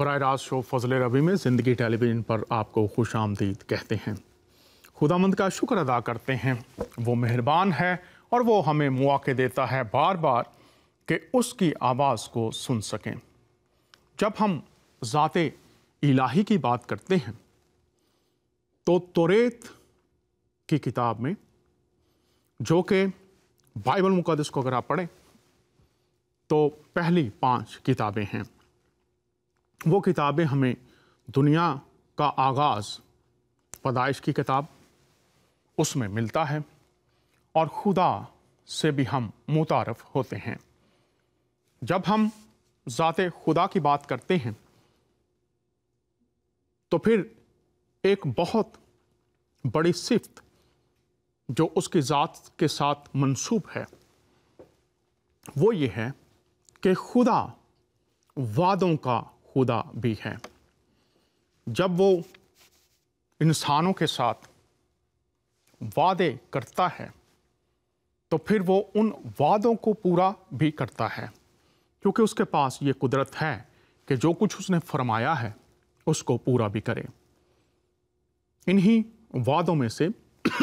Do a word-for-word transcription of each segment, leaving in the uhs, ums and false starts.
براہ راست شو فضل ربی میں زندگی ٹیلی ویژن پر آپ کو خوش آمدید کہتے ہیں۔ خداوند کا شکر ادا کرتے ہیں، وہ مہربان ہے اور وہ ہمیں مواقع دیتا ہے بار بار کہ اس کی آواز کو سن سکیں۔ جب ہم ذات الہی کی بات کرتے ہیں تو توریت کی کتاب میں، جو کہ بائبل مقدس کو اگر آپ پڑھیں تو پہلی پانچ کتابیں ہیں، وہ کتابیں ہمیں دنیا کا آغاز، پیدائش کی کتاب، اس میں ملتا ہے اور خدا سے بھی ہم متعارف ہوتے ہیں۔ جب ہم ذات خدا کی بات کرتے ہیں تو پھر ایک بہت بڑی صفت جو اس کی ذات کے ساتھ منسوب ہے وہ یہ ہے کہ خدا وعدوں کا خدا بھی ہے۔ جب وہ انسانوں کے ساتھ وعدے کرتا ہے تو پھر وہ ان وعدوں کو پورا بھی کرتا ہے، کیونکہ اس کے پاس یہ قدرت ہے کہ جو کچھ اس نے فرمایا ہے اس کو پورا بھی کرے۔ انہی وعدوں میں سے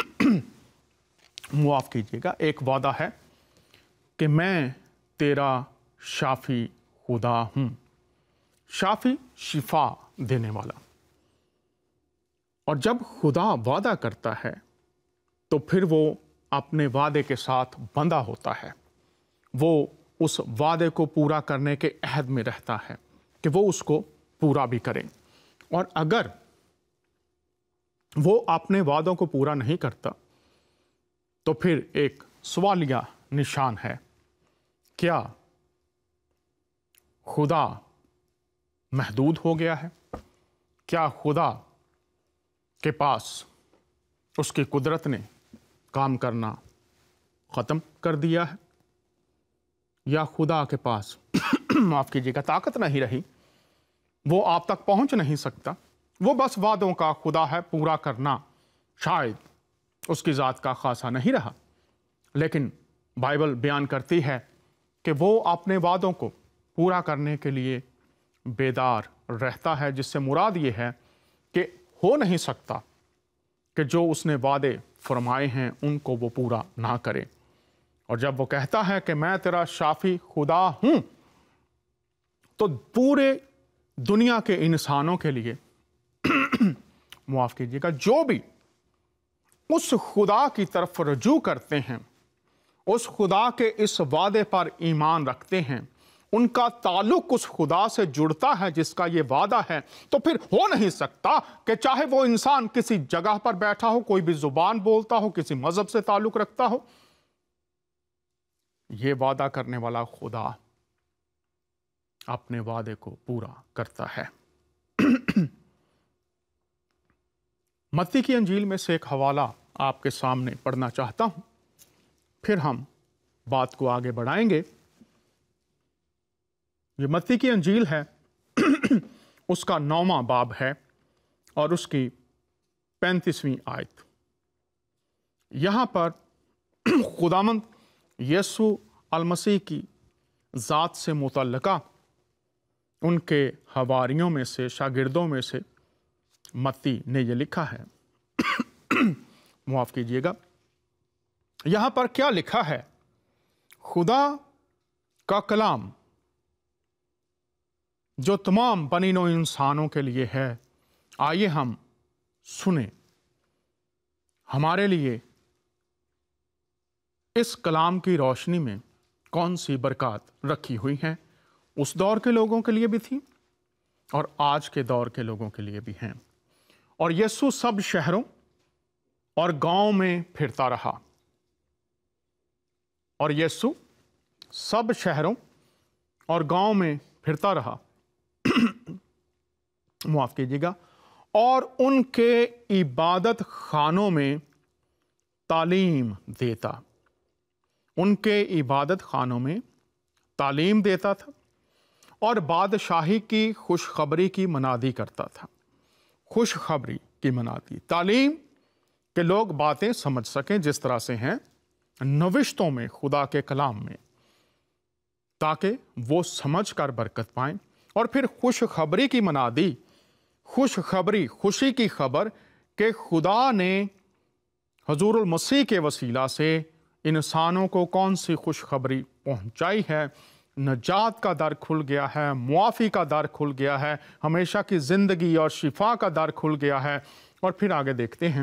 معاف کیجیے گا، ایک وعدہ ہے کہ میں تیرا شافی خدا ہوں۔ شافی شفا دینے والا۔ اور جب خدا وعدہ کرتا ہے تو پھر وہ اپنے وعدے کے ساتھ بندھا ہوتا ہے، وہ اس وعدے کو پورا کرنے کے عہد میں رہتا ہے کہ وہ اس کو پورا بھی کرے۔ اور اگر وہ اپنے وعدوں کو پورا نہیں کرتا تو پھر ایک سوالیہ نشان ہے، کیا خدا محدود ہو گیا ہے؟ کیا خدا کے پاس اس کی قدرت نے کام کرنا ختم کر دیا ہے؟ یا خدا کے پاس معاف کیجیے گا طاقت نہیں رہی، وہ آپ تک پہنچ نہیں سکتا، وہ بس وعدوں کا خدا ہے، پورا کرنا شاید اس کی ذات کا خاصہ نہیں رہا؟ لیکن بائبل بیان کرتی ہے کہ وہ اپنے وعدوں کو پورا کرنے کے لیے بیدار رہتا ہے، جس سے مراد یہ ہے کہ ہو نہیں سکتا کہ جو اس نے وعدے فرمائے ہیں ان کو وہ پورا نہ کرے۔ اور جب وہ کہتا ہے کہ میں تیرا شافی خدا ہوں تو پورے دنیا کے انسانوں کے لیے معاف کیجیے گا جو بھی اس خدا کی طرف رجوع کرتے ہیں، اس خدا کے اس وعدے پر ایمان رکھتے ہیں، ان کا تعلق اس خدا سے جڑتا ہے جس کا یہ وعدہ ہے، تو پھر ہو نہیں سکتا کہ چاہے وہ انسان کسی جگہ پر بیٹھا ہو، کوئی بھی زبان بولتا ہو، کسی مذہب سے تعلق رکھتا ہو، یہ وعدہ کرنے والا خدا اپنے وعدے کو پورا کرتا ہے۔ متی کی انجیل میں سے ایک حوالہ آپ کے سامنے پڑھنا چاہتا ہوں، پھر ہم بات کو آگے بڑھائیں گے۔ یہ متی کی انجیل ہے، اس کا نوواں باب ہے اور اس کی پینتیسویں آیت۔ یہاں پر خداوند یسوع المسیح کی ذات سے متعلقہ ان کے حواریوں میں سے، شاگردوں میں سے متی نے یہ لکھا ہے، معاف کیجیے گا، یہاں پر کیا لکھا ہے؟ خدا کا کلام جو تمام بنی نوع انسانوں کے لیے ہے، آئیے ہم سنیں۔ ہمارے لیے اس کلام کی روشنی میں کون سی برکات رکھی ہوئی ہیں، اس دور کے لوگوں کے لیے بھی تھی اور آج کے دور کے لوگوں کے لیے بھی ہیں۔ اور یسوع سب شہروں اور گاؤں میں پھرتا رہا، اور یسوع سب شہروں اور گاؤں میں پھرتا رہا معاف کیجیے گا اور ان کے عبادت خانوں میں تعلیم دیتا، ان کے عبادت خانوں میں تعلیم دیتا تھا اور بادشاہی کی خوشخبری کی منادی کرتا تھا۔ خوشخبری کی منادی، تعلیم کہ لوگ باتیں سمجھ سکیں جس طرح سے ہیں نوشتوں میں، خدا کے کلام میں، تاکہ وہ سمجھ کر برکت پائیں और फिर खुशखबरी की मनादी, खुशखबरी, खुशी की खबर कि खुदा ने हजूरुल मसीह के वसीला से इंसानों को कौन सी खुशखबरी पहुंचाई है। नजात का दर खुल गया है, मुआफ़ी का दर खुल गया है, हमेशा की ज़िंदगी और शिफा का दर खुल गया है। और फिर आगे देखते हैं,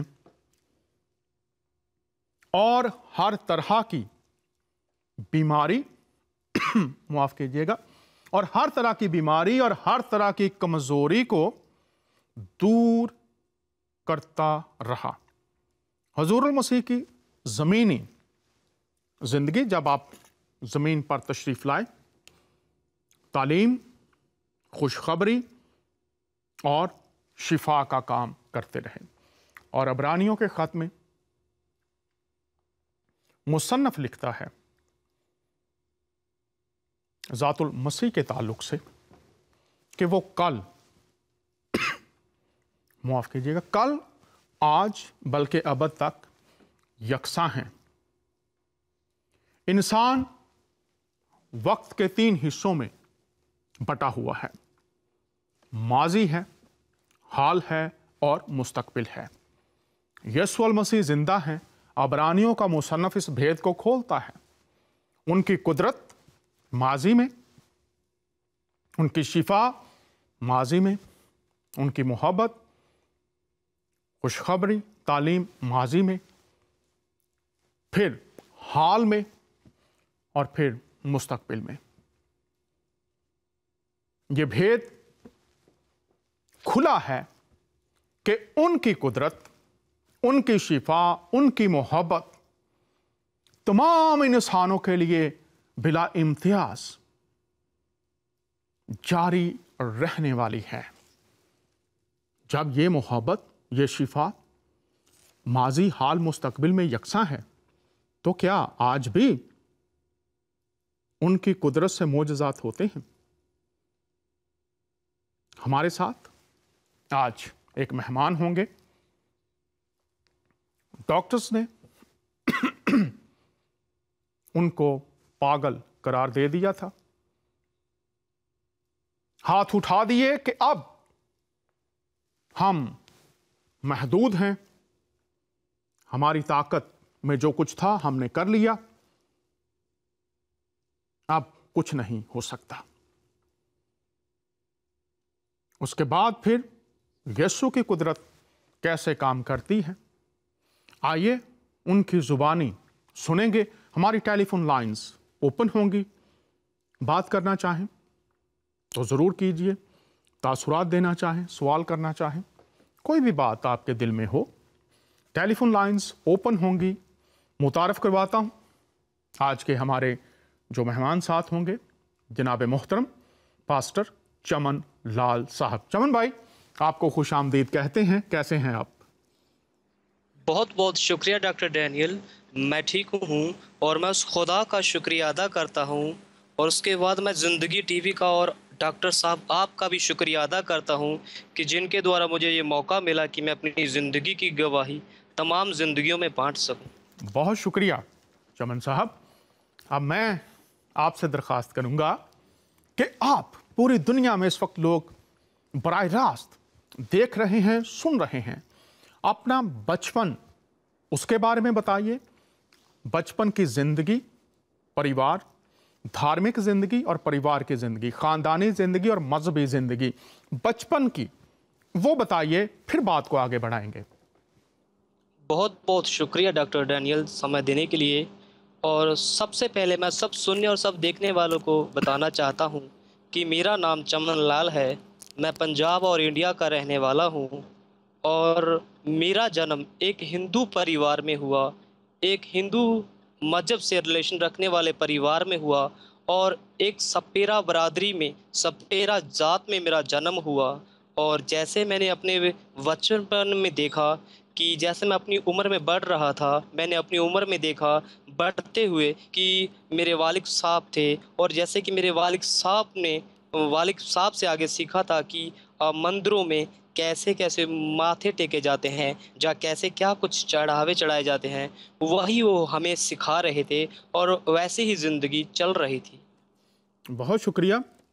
और हर तरह की बीमारी माफ़ कीजिएगा, और हर तरह की बीमारी और हर तरह की कमज़ोरी को दूर करता रहा। हजूरुल मसीह की ज़मीनी ज़िंदगी, जब आप ज़मीन पर तशरीफ़ लाए, तालीम, खुशखबरी और शिफा का काम करते रहे। और अबरानियों के ख़त में मुसन्नफ़ लिखता है ज़ातुल मसीह के ताल्लुक़ से कि वो कल माफ़ कीजिएगा कल, आज, बल्कि अबद तक यकसा हैं। इंसान वक्त के तीन हिस्सों में बटा हुआ है, माजी है, हाल है और मुस्तकबिल है। यीशु अल मसीह जिंदा हैं। अबरानियों का मुसन्नफ़ इस भेद को खोलता है। उनकी कुदरत माजी में, उनकी शिफा माजी में, उनकी मोहब्बत, खुशखबरी, तालीम माजी में, फिर हाल में और फिर मुस्तकबिल में। ये भेद खुला है कि उनकी कुदरत, उनकी शिफा, उनकी मोहब्बत तमाम इंसानों के लिए बिला इम्तियाज जारी रहने वाली है। जब ये मोहब्बत, ये शिफा माजी, हाल, मुस्तकबिल में यकसा है, तो क्या आज भी उनकी कुदरत से मोजज़ात होते हैं? हमारे साथ आज एक मेहमान होंगे। डॉक्टर्स ने उनको पागल करार दे दिया था, हाथ उठा दिए कि अब हम महदूद हैं, हमारी ताकत में जो कुछ था हमने कर लिया, अब कुछ नहीं हो सकता। उसके बाद फिर यीशु की कुदरत कैसे काम करती है, आइए उनकी जुबानी सुनेंगे। हमारी टेलीफोन लाइंस ओपन होंगी। बात करना चाहें तो ज़रूर कीजिए, तासुरात देना चाहें, सवाल करना चाहें, कोई भी बात आपके दिल में हो, टेलीफोन लाइंस ओपन होंगी। मुतारफ़ करवाता हूँ आज के हमारे जो मेहमान साथ होंगे, जनाब मोहतरम पास्टर चमन लाल साहब। चमन भाई, आपको खुश आमदीद कहते हैं। कैसे हैं आप? बहुत बहुत शुक्रिया डॉक्टर डैनियल, मैं ठीक हूँ और मैं उस खुदा का शुक्रिया अदा करता हूँ, और उसके बाद मैं ज़िंदगी टीवी का और डॉक्टर साहब आपका भी शुक्रिया अदा करता हूँ कि जिनके द्वारा मुझे ये मौका मिला कि मैं अपनी ज़िंदगी की गवाही तमाम ज़िंदगियों में बांट सकूँ। बहुत शुक्रिया चमन साहब। अब मैं आपसे दरख्वास्त करूँगा कि आप, पूरी दुनिया में इस वक्त लोग बराह रास्त देख रहे हैं, सुन रहे हैं, अपना बचपन उसके बारे में बताइए। बचपन की ज़िंदगी, परिवार, धार्मिक ज़िंदगी और परिवार की ज़िंदगी, ख़ानदानी ज़िंदगी और मजहबी ज़िंदगी, बचपन की वो बताइए, फिर बात को आगे बढ़ाएंगे। बहुत बहुत शुक्रिया डॉक्टर डैनियल समय देने के लिए। और सबसे पहले मैं सब सुनने और सब देखने वालों को बताना चाहता हूँ कि मेरा नाम चमन लाल है। मैं पंजाब और इंडिया का रहने वाला हूँ, और मेरा जन्म एक हिंदू परिवार में हुआ, एक हिंदू मजहब से रिलेशन रखने वाले परिवार में हुआ, और एक सपेरा बरादरी में, सपेरा जात में मेरा जन्म हुआ। और जैसे मैंने अपने बचपन में देखा कि जैसे मैं अपनी उम्र में बढ़ रहा था, मैंने अपनी उम्र में देखा बढ़ते हुए कि मेरे वालिद साहब थे, और जैसे कि मेरे वालिद साहब ने वालिद साहब से आगे सीखा था कि अ, मंदिरों में कैसे कैसे माथे टेके जाते हैं, जा कैसे क्या कुछ चढ़ावे चढ़ाए जाते हैं, वही वो हमें सिखा रहे थे, और वैसे ही ज़िंदगी चल रही थी। बहुत शुक्रिया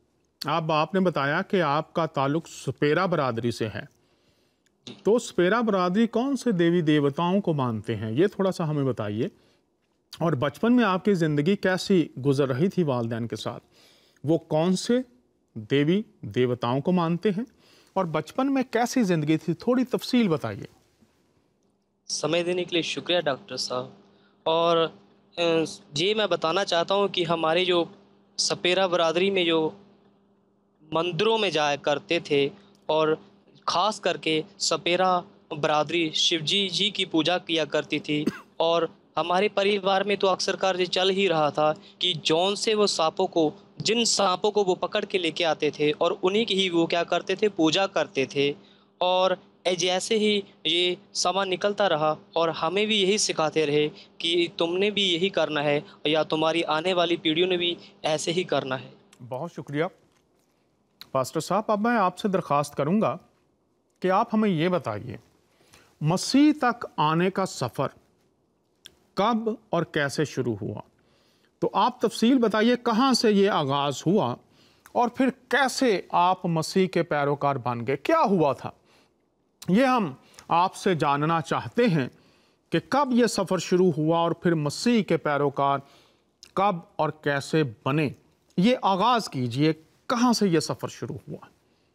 अब आपने बताया कि आपका ताल्लुक सपेरा बरादरी से है, तो सपेरा बरादरी कौन से देवी देवताओं को मानते हैं, ये थोड़ा सा हमें बताइए। और बचपन में आपकी ज़िंदगी कैसी गुजर रही थी वालिदैन के साथ, वो कौन से देवी देवताओं को मानते हैं और बचपन में कैसी ज़िंदगी थी, थोड़ी तफसील बताइए। समय देने के लिए शुक्रिया डॉक्टर साहब। और ये मैं बताना चाहता हूँ कि हमारे जो सपेरा बरादरी में जो मंदिरों में जाया करते थे, और ख़ास करके सपेरा बरादरी शिवजी जी की पूजा किया करती थी। और हमारे परिवार में तो अक्सर कार्य चल ही रहा था कि जौन से वो सांपों को, जिन सांपों को वो पकड़ के लेके आते थे और उन्हीं की ही वो क्या करते थे, पूजा करते थे। और जैसे ही ये समय निकलता रहा और हमें भी यही सिखाते रहे कि तुमने भी यही करना है या तुम्हारी आने वाली पीढ़ियों ने भी ऐसे ही करना है। बहुत शुक्रिया पास्टर साहब। अब मैं आपसे दरख्वास्त करूंगा कि आप हमें ये बताइए, मसीह तक आने का सफ़र कब और कैसे शुरू हुआ। तो आप तफसील बताइए, कहाँ से ये आगाज़ हुआ और फिर कैसे आप मसीह के पैरोकार बन गए, क्या हुआ था, ये हम आपसे जानना चाहते हैं कि कब ये सफ़र शुरू हुआ और फिर मसीह के पैरोकार कब और कैसे बने। ये आगाज़ कीजिए, कहाँ से ये सफ़र शुरू हुआ।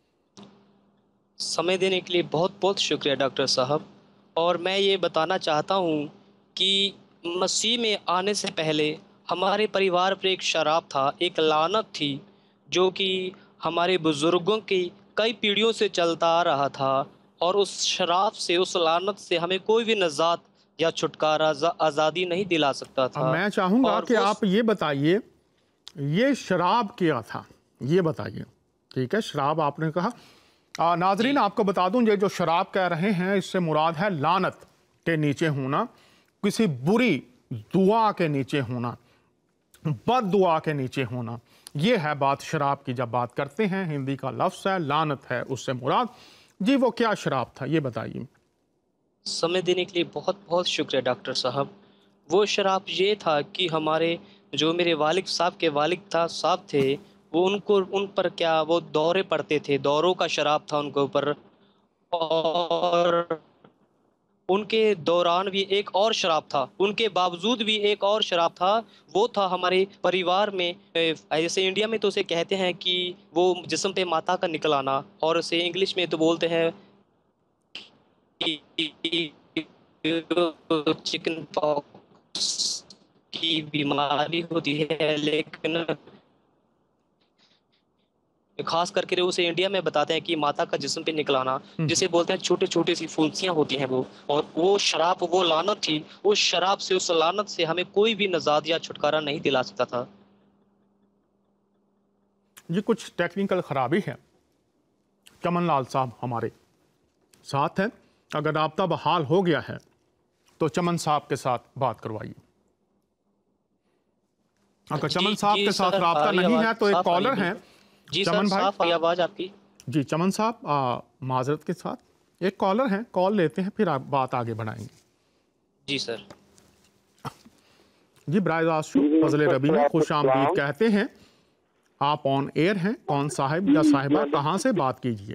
समय देने के लिए बहुत बहुत शुक्रिया डॉक्टर साहब। और मैं ये बताना चाहता हूँ कि मसीह में आने से पहले हमारे परिवार पर एक शराब था, एक लानत थी, जो कि हमारे बुज़ुर्गों की कई पीढ़ियों से चलता आ रहा था। और उस शराब से, उस लानत से हमें कोई भी निजात या छुटकारा, आज़ादी नहीं दिला सकता अब था। मैं चाहूँगा और कि वो आप ये बताइए, ये शराब क्या था, ये बताइए। ठीक है, शराब आपने कहा। आ, नाजरीन आपको बता दूं, ये जो शराब कह रहे हैं इससे मुराद है लानत के नीचे होना, किसी बुरी दुआ के नीचे होना, बद दुआ के नीचे होना, ये है बात शराब की। जब बात करते हैं, हिंदी का लफ्ज़ है, लानत है उससे मुराद। जी वो क्या शराब था, ये बताइए। समय देने के लिए बहुत बहुत शुक्रिया डॉक्टर साहब। वो शराब ये था कि हमारे जो मेरे वालिद साहब के वालिद था साहब थे, वो उनको उन पर क्या वो दौरे पड़ते थे, दौरों का शराब था उनके ऊपर। और उनके दौरान भी एक और शराब था, उनके बावजूद भी एक और शराब था, वो था हमारे परिवार में, जैसे इंडिया में तो उसे कहते हैं कि वो जिस्म पे माता का निकल आना, और उसे इंग्लिश में तो बोलते हैं चिकन पॉक्स की बीमारी होती है। लेकिन खास करके उसे इंडिया में बताते हैं कि माता का जिस्म पे निकलाना, जिसे बोलते हैं छोटे छोटे सी फुंसियां होती हैं वो। और वो शराब, वो लानत थी, उस शराब से, उस लानत से हमें कोई भी नजात या छुटकारा नहीं दिला सकता था। ये कुछ टेक्निकल खराबी है। चमन लाल साहब हमारे साथ हैं, अगर राब्ता बहाल हो गया है तो चमन साहब के साथ बात करवाइए। अगर चमन साहब के साथ राब्ता नहीं है तो एक कॉलर है। जी चमन सर, साफ आई आवाज आपकी। जी चमन साहब, माजरत के साथ एक कॉलर है, कॉल लेते हैं फिर आप बात आगे बढ़ाएंगे। जी सर। जी बराज़ फजल रबी में खुश आमदीद कहते हैं। आप ऑन एयर हैं, कौन साहिब या साहिबा, कहाँ से बात कीजिए।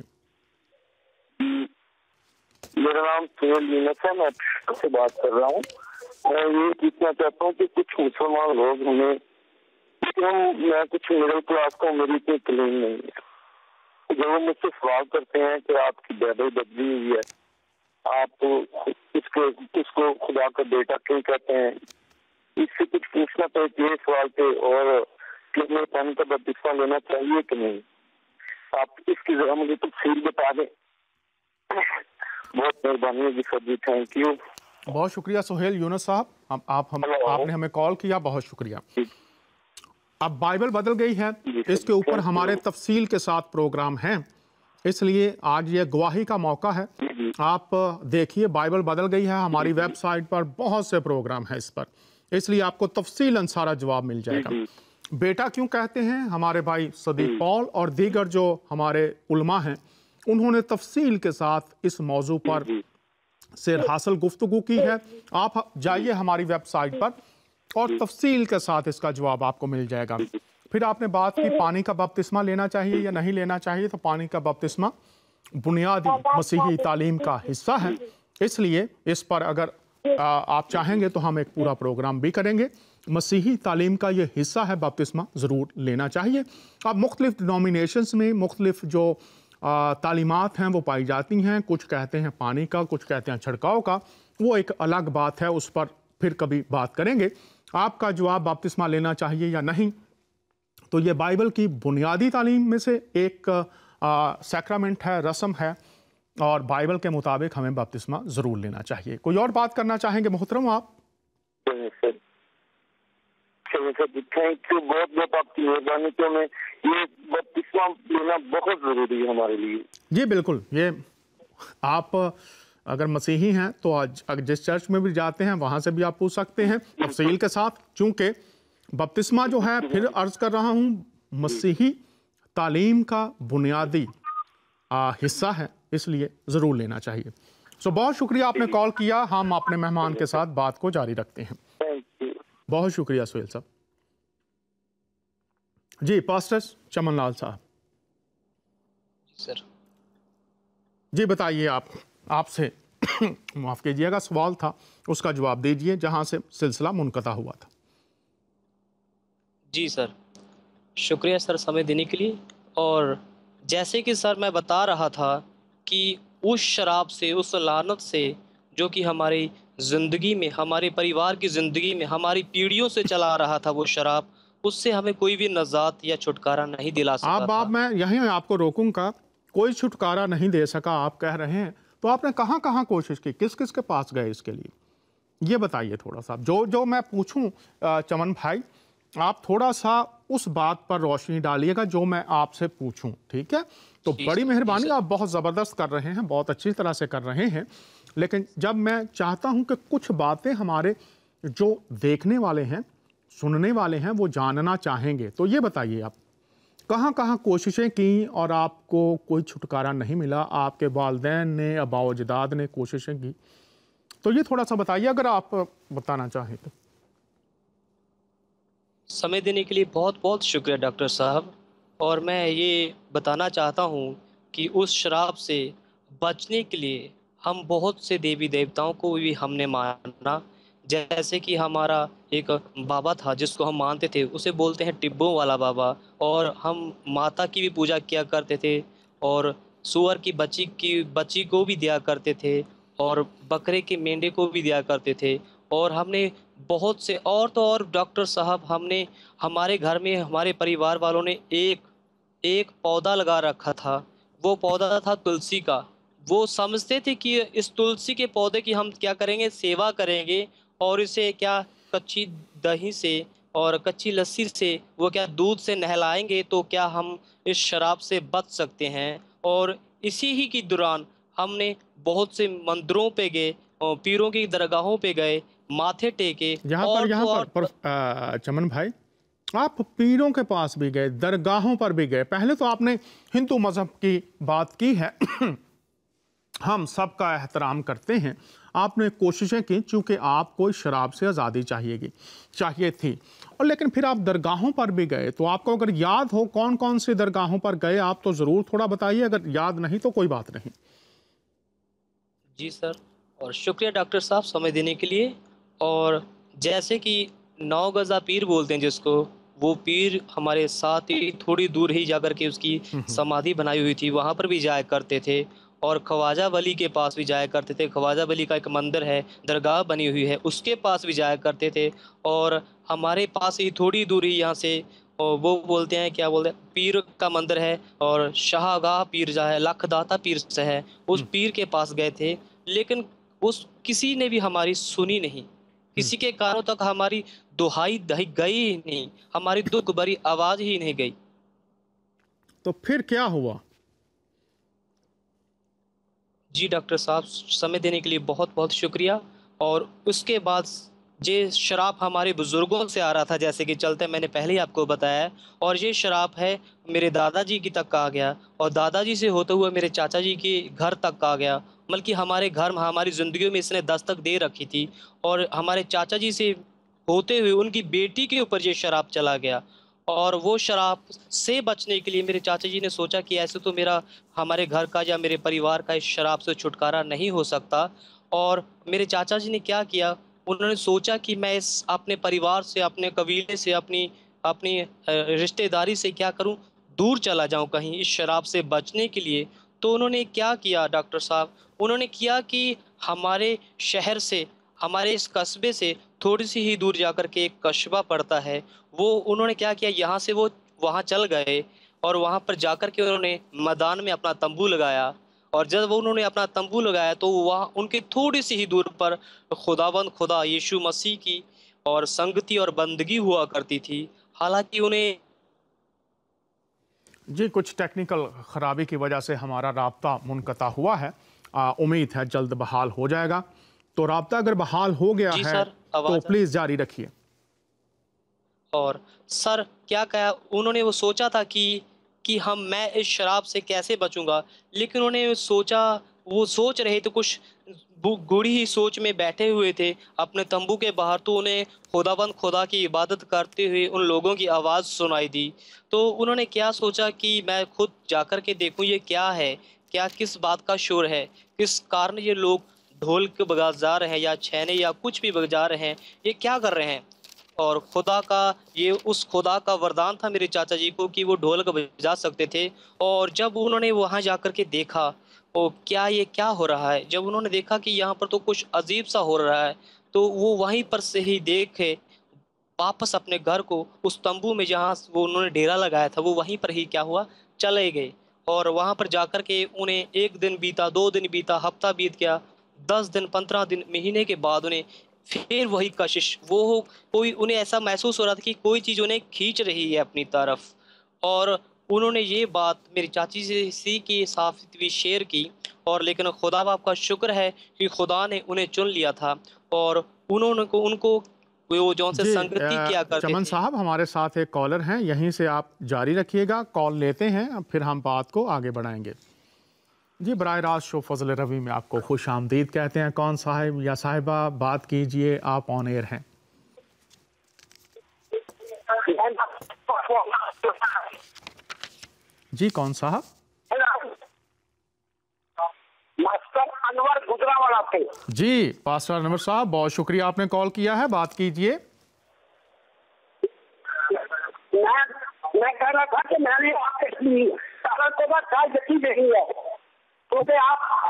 मेरा नाम सुहेल यूनुस है, मैं से बात कर रहा हूँ। मैं ये पूछना चाहता हूँ कि कुछ मुसलमान लोग हमें, हम मैं कुछ मिडिल क्लास का, मेरी इतनी क्लीन नहीं है, जब वो मुझसे सवाल करते हैं कि आपकी बाइबल बदली हुई है, आप तो इसको इसको खुदा का बेटा क्यों कहते हैं, इससे कुछ पूछना तो ये सवाल पे, और कि हमें पानी का बपतिस्मा लेना चाहिए कि नहीं, आप इसकी जरा मुझे तफसील बता दें। बहुत मेहरबानी होगी सर जी, थैंक यू। बहुत शुक्रिया सुहेल यूनुस साहब, आप, आप हम आपने हमें कॉल किया, बहुत शुक्रिया। अब बाइबल बदल गई है, इसके ऊपर हमारे तफसील के साथ प्रोग्राम हैं, इसलिए आज ये गवाही का मौका है। आप देखिए बाइबल बदल गई है, हमारी वेबसाइट पर बहुत से प्रोग्राम हैं इस पर, इसलिए आपको तफसीलन सारा जवाब मिल जाएगा। बेटा क्यों कहते हैं, हमारे भाई सदीक पॉल और दीगर जो हमारे उलमा हैं, उन्होंने तफसील के साथ इस मौजू पर से हासिल गुफ्तगू की है। आप जाइए हमारी वेबसाइट पर और तफसील के साथ इसका जवाब आपको मिल जाएगा। फिर आपने बात की पानी का बपतिस्मा लेना चाहिए या नहीं लेना चाहिए। तो पानी का बपतिस्मा बुनियादी मसीही तालीम का हिस्सा है, इसलिए इस पर अगर आ, आप चाहेंगे तो हम एक पूरा प्रोग्राम भी करेंगे। मसीही तालीम का ये हिस्सा है, बपतिस्मा ज़रूर लेना चाहिए। अब मुख्तलिफ डिनोमिनेशंस में मुख्तलिफ जो आ, तालीमात हैं वो पाई जाती हैं। कुछ कहते हैं पानी का, कुछ कहते हैं छिड़काव का, वो एक अलग बात है, उस पर फिर कभी बात करेंगे। आपका जवाब बपतिस्मा लेना चाहिए या नहीं, तो ये बाइबल की बुनियादी तालीम में से एक सैक्रामेंट है, रस्म है, और बाइबल के मुताबिक हमें बपतिस्मा ज़रूर लेना चाहिए। कोई और बात करना चाहेंगे मोहतरम आप? थैंक यू, बहुत बहुत आपकी मेहरबानी। तो मैं ये बपतिस्मा लेना बहुत ज़रूरी है हमारे लिए। जी बिल्कुल, ये आप अगर मसीही हैं तो आज जिस चर्च में भी जाते हैं वहाँ से भी आप पूछ सकते हैं तफसील के साथ, चूँकि बपतिस्मा जो है, फिर अर्ज़ कर रहा हूँ, मसीही तालीम का बुनियादी आ, हिस्सा है, इसलिए ज़रूर लेना चाहिए। सो बहुत शुक्रिया आपने कॉल किया। हम अपने मेहमान के साथ बात को जारी रखते हैं। बहुत शुक्रिया सुहेल साहब। जी पास्टर चमन लाल साहब। सर जी बताइए, आप आपसे माफ़ कीजिएगा सवाल था, उसका जवाब दीजिए जहां से सिलसिला मुनक़ता हुआ था। जी सर, शुक्रिया सर समय देने के लिए। और जैसे कि सर मैं बता रहा था कि उस शराब से, उस लानत से जो कि हमारी ज़िंदगी में, हमारे परिवार की ज़िंदगी में हमारी पीढ़ियों से चला आ रहा था, वो शराब, उससे हमें कोई भी नजात या छुटकारा नहीं दिला सका आप आप मैं यहीं आपको रोकूंगा, कोई छुटकारा नहीं दे सका आप कह रहे हैं, तो आपने कहाँ कहाँ कोशिश की, किस किस के पास गए इसके लिए, ये बताइए थोड़ा सा। जो जो मैं पूछूं चमन भाई, आप थोड़ा सा उस बात पर रोशनी डालिएगा जो मैं आपसे पूछूं, ठीक है? तो बड़ी मेहरबानी, आप बहुत ज़बरदस्त कर रहे हैं, बहुत अच्छी तरह से कर रहे हैं, लेकिन जब मैं चाहता हूं कि कुछ बातें हमारे जो देखने वाले हैं, सुनने वाले हैं, वो जानना चाहेंगे, तो ये बताइए आप कहाँ कहाँ कोशिशें की और आपको कोई छुटकारा नहीं मिला, आपके वालिदैन ने, अबाओ अजदाद ने कोशिशें की, तो ये थोड़ा सा बताइए अगर आप बताना चाहें तो। समय देने के लिए बहुत बहुत शुक्रिया डॉक्टर साहब। और मैं ये बताना चाहता हूँ कि उस शराब से बचने के लिए हम बहुत से देवी देवताओं को भी हमने माना। जैसे कि हमारा एक बाबा था जिसको हम मानते थे, उसे बोलते हैं टिब्बों वाला बाबा, और हम माता की भी पूजा किया करते थे, और सूअर की बच्ची की बच्ची को भी दिया करते थे, और बकरे के मेंढे को भी दिया करते थे। और हमने बहुत से और तो और डॉक्टर साहब, हमने हमारे घर में, हमारे परिवार वालों ने एक एक पौधा लगा रखा था। वो पौधा था तुलसी का। वो समझते थे कि इस तुलसी के पौधे की हम क्या करेंगे, सेवा करेंगे, और इसे क्या कच्ची दही से और कच्ची लस्सी से, वो क्या दूध से नहलाएंगे, तो क्या हम इस शराब से बच सकते हैं। और इसी ही के दौरान हमने बहुत से मंदिरों पे गए, और पीरों की दरगाहों पे गए, माथे टेके। यहाँ पर यहाँ पर, पर आ, चमन भाई, आप पीरों के पास भी गए, दरगाहों पर भी गए। पहले तो आपने हिंदू मजहब की बात की है हम सबका एहतराम करते हैं। आपने कोशिशें की, चूंकि आपको शराब से आज़ादी चाहिएगी चाहिए थी, और लेकिन फिर आप दरगाहों पर भी गए। तो आपको अगर याद हो कौन कौन सी दरगाहों पर गए आप तो ज़रूर थोड़ा बताइए, अगर याद नहीं तो कोई बात नहीं। जी सर, और शुक्रिया डॉक्टर साहब समय देने के लिए। और जैसे कि नौ गज़ा पीर बोलते हैं जिसको, वो पीर हमारे साथ ही थोड़ी दूर ही जाकर के उसकी समाधि बनाई हुई थी, वहाँ पर भी जाया करते थे। और ख्वाजा वली के पास भी जाया करते थे। ख्वाजा वली का एक मंदिर है, दरगाह बनी हुई है, उसके पास भी जाया करते थे। और हमारे पास ही थोड़ी दूर ही यहाँ से, और वो बोलते हैं, क्या बोलते हैं, पीर का मंदिर है, और शाहगाह पीर जो है, लखदाता पीर से है, उस पीर के पास गए थे। लेकिन उस किसी ने भी हमारी सुनी नहीं, किसी के कानों तक हमारी दुहाई दही गई ही नहीं, हमारी दुख भरी आवाज़ ही नहीं गई। तो फिर क्या हुआ? जी डॉक्टर साहब, समय देने के लिए बहुत बहुत शुक्रिया। और उसके बाद ये शराब हमारे बुज़ुर्गों से आ रहा था, जैसे कि चलते मैंने पहले ही आपको बताया, और ये शराब है मेरे दादाजी की तक आ गया, और दादाजी से होते हुए मेरे चाचा जी के घर तक आ गया। बल्कि हमारे घर में, हमारी ज़िंदगी में इसने दस्तक दे रखी थी, और हमारे चाचा जी से होते हुए उनकी बेटी के ऊपर ये शराब चला गया। اور وہ شراب سے بچنے کے لیے میرے چاچا جی نے سوچا کہ ایسے تو میرا ہمارے گھر کا یا میرے پریوار کا اس شراب سے چھٹکارا نہیں ہو سکتا، اور میرے چاچا جی نے کیا کیا، انہوں نے سوچا کہ میں اس اپنے پریوار سے، اپنے قبیلے سے، اپنی اپنی رشتہ داری سے کیا کروں، دور چلا جاؤں کہیں اس شراب سے بچنے کے لیے۔ تو انہوں نے کیا کیا ڈاکٹر صاحب، انہوں نے کیا کہ ہمارے شہر سے، ہمارے اس قصبے سے تھوڑی سی ہی دور جا کر کے ایک قصبہ پڑتا ہے، وہ انہوں نے کیا کیا، یہاں سے وہ وہاں چل گئے، اور وہاں پر جا کر کے انہوں نے میدان میں اپنا تمبو لگایا، اور جب وہ انہوں نے اپنا تمبو لگایا تو وہاں ان کی تھوڑی سی ہی دور پر خداوند خدا یشوع مسیح کی اور سنگتی اور بندگی ہوا کرتی تھی، حالانکہ انہیں جی کچھ ٹیکنیکل خرابی کی وجہ سے ہمارا رابطہ منقطع ہوا ہے، آ, امید ہے جلد بحال ہو جائے گا۔ تو رابطہ اگر بحال ہو گیا جی ہے سر تو آواز۔ پلیز جاری رکھیے۔ اور سر کیا کہا انہوں نے، وہ سوچا تھا کہ کہ ہم میں اس شراب سے کیسے بچوں گا، لیکن انہوں نے سوچا، وہ سوچ رہے تھے کچھ گوڑھی ہی سوچ میں بیٹھے ہوئے تھے اپنے تمبو کے باہر، تو انہیں خداوند خدا کی عبادت کرتے ہوئے ان لوگوں کی آواز سنائی دی۔ تو انہوں نے کیا سوچا کہ میں خود جا کر کے دیکھوں یہ کیا ہے، کیا کس بات کا شور ہے، کس کارن یہ لوگ ڈھول کے بجا رہے ہیں یا چھینے یا کچھ بھی بجا رہے ہیں، یہ کیا کر رہے ہیں۔ اور خدا کا یہ اس خدا کا وردان تھا میرے چاچا جی کو کہ وہ ڈھولک بجا سکتے تھے، اور جب انہوں نے وہاں جا کر کے دیکھا او کیا یہ کیا ہو رہا ہے، جب انہوں نے دیکھا کہ یہاں پر تو کچھ عجیب سا ہو رہا ہے، تو وہ وہیں پر سے ہی دیکھے واپس اپنے گھر کو، اس تمبو میں جہاں وہ انہوں نے ڈیرا لگایا تھا، وہ وہیں پر ہی کیا ہوا، چلے گئے۔ اور وہاں پر جا کر کے انہیں ایک دن بیتا، دو دن بیتا، ہفتہ بیت گیا، دس دن، پندرہ دن، مہینے کے بعد انہیں پھر وہی کشش، وہ کوئی انہیں ایسا محسوس ہو رہا تھا کہ کوئی چیز انہیں کھینچ رہی ہے اپنی طرف، اور انہوں نے یہ بات میری چاچی سے سی کی صاف بھی شیئر کی، اور لیکن خدا باپ کا شکر ہے کہ خدا نے انہیں چن لیا تھا، اور انہوں نے کو ان کو وہ جو سے جی سنگتی کیا کرتے چمن تھے۔ صاحب ہمارے ساتھ ایک کالر ہیں، یہیں سے آپ جاری رکھیے گا، کال لیتے ہیں پھر ہم بات کو آگے بڑھائیں گے۔ جی براہ راست شو فضل روی میں آپ کو خوش آمدید کہتے ہیں۔ کون صاحب یا صاحبہ بات کیجئے، آپ آن ایئر ہیں۔ جی کون صاحب؟ ماسٹر انور گجرانوالہ سے۔ جی پاسٹر انور صاحب بہت شکریہ آپ نے کال کیا ہے، بات کیجئے۔ میں کہہ رہا تھا کہ میں نے آپ کی سالہ کے بعد چائے دیکھی نہیں ہے تو آپ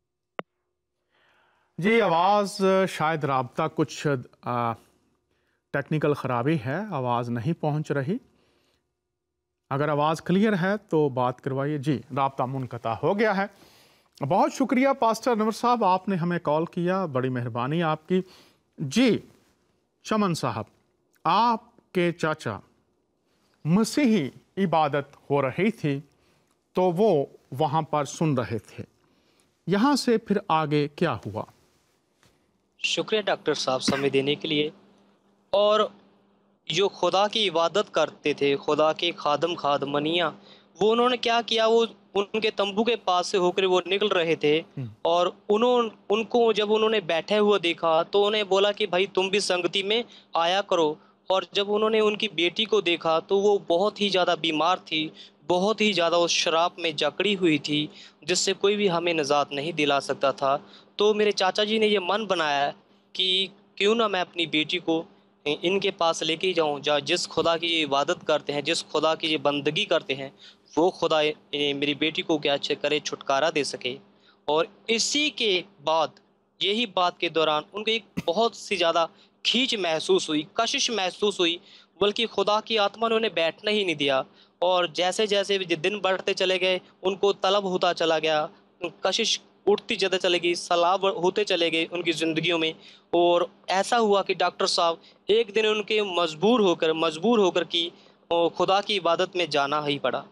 جی آواز شاید رابطہ کچھ ٹیکنیکل خرابی ہے، آواز نہیں پہنچ رہی، اگر آواز کلیئر ہے تو بات کروائیے۔ جی رابطہ منقطع ہو گیا ہے۔ بہت شکریہ پاسٹر انور صاحب، آپ نے ہمیں کال کیا، بڑی مہربانی آپ کی۔ جی چمن صاحب، آپ کے چاچا مسیحی عبادت ہو رہی تھی تو وہ وہاں پر سن رہے تھے، یہاں سے پھر آگے کیا ہوا؟ شکریہ ڈاکٹر صاحب سمے دینے کے لیے۔ اور جو خدا کی عبادت کرتے تھے، خدا کے خادم خادمنیاں، وہ انہوں نے کیا کیا، وہ ان کے تمبو کے پاس سے ہو کر وہ نکل رہے تھے، اور انہوں ان کو جب انہوں نے بیٹھے ہوا دیکھا تو انہیں بولا کہ بھائی تم بھی سنگتی میں آیا کرو، اور جب انہوں نے ان کی بیٹی کو دیکھا تو وہ بہت ہی زیادہ بیمار تھی، بہت ہی زیادہ اس شراب میں جکڑی ہوئی تھی جس سے کوئی بھی ہمیں نجات نہیں دلا سکتا تھا۔ تو میرے چاچا جی نے یہ من بنایا کہ کیوں نہ میں اپنی بیٹی کو ان کے پاس لے کے جاؤں، جا جس خدا کی یہ عبادت کرتے ہیں، جس خدا کی یہ بندگی کرتے ہیں، وہ خدا میری بیٹی کو کیا اچھے کرے، چھٹکارا دے سکے۔ اور اسی کے بعد یہی بات کے دوران ان کو ایک بہت سی زیادہ کھینچ محسوس ہوئی، کشش محسوس ہوئی، بلکہ خدا کی آتما نے انہیں بیٹھنا ہی نہیں دیا، اور جیسے جیسے دن بڑھتے چلے گئے ان کو طلب ہوتا چلا گیا، کشش اٹھتی جاتے چلے گی، سلاب ہوتے چلے گئے ان کی زندگیوں میں، اور ایسا ہوا کہ ڈاکٹر صاحب ایک دن ان کے مجبور ہو کر مجبور ہو کر کی خدا کی عبادت میں جانا ہی پڑا۔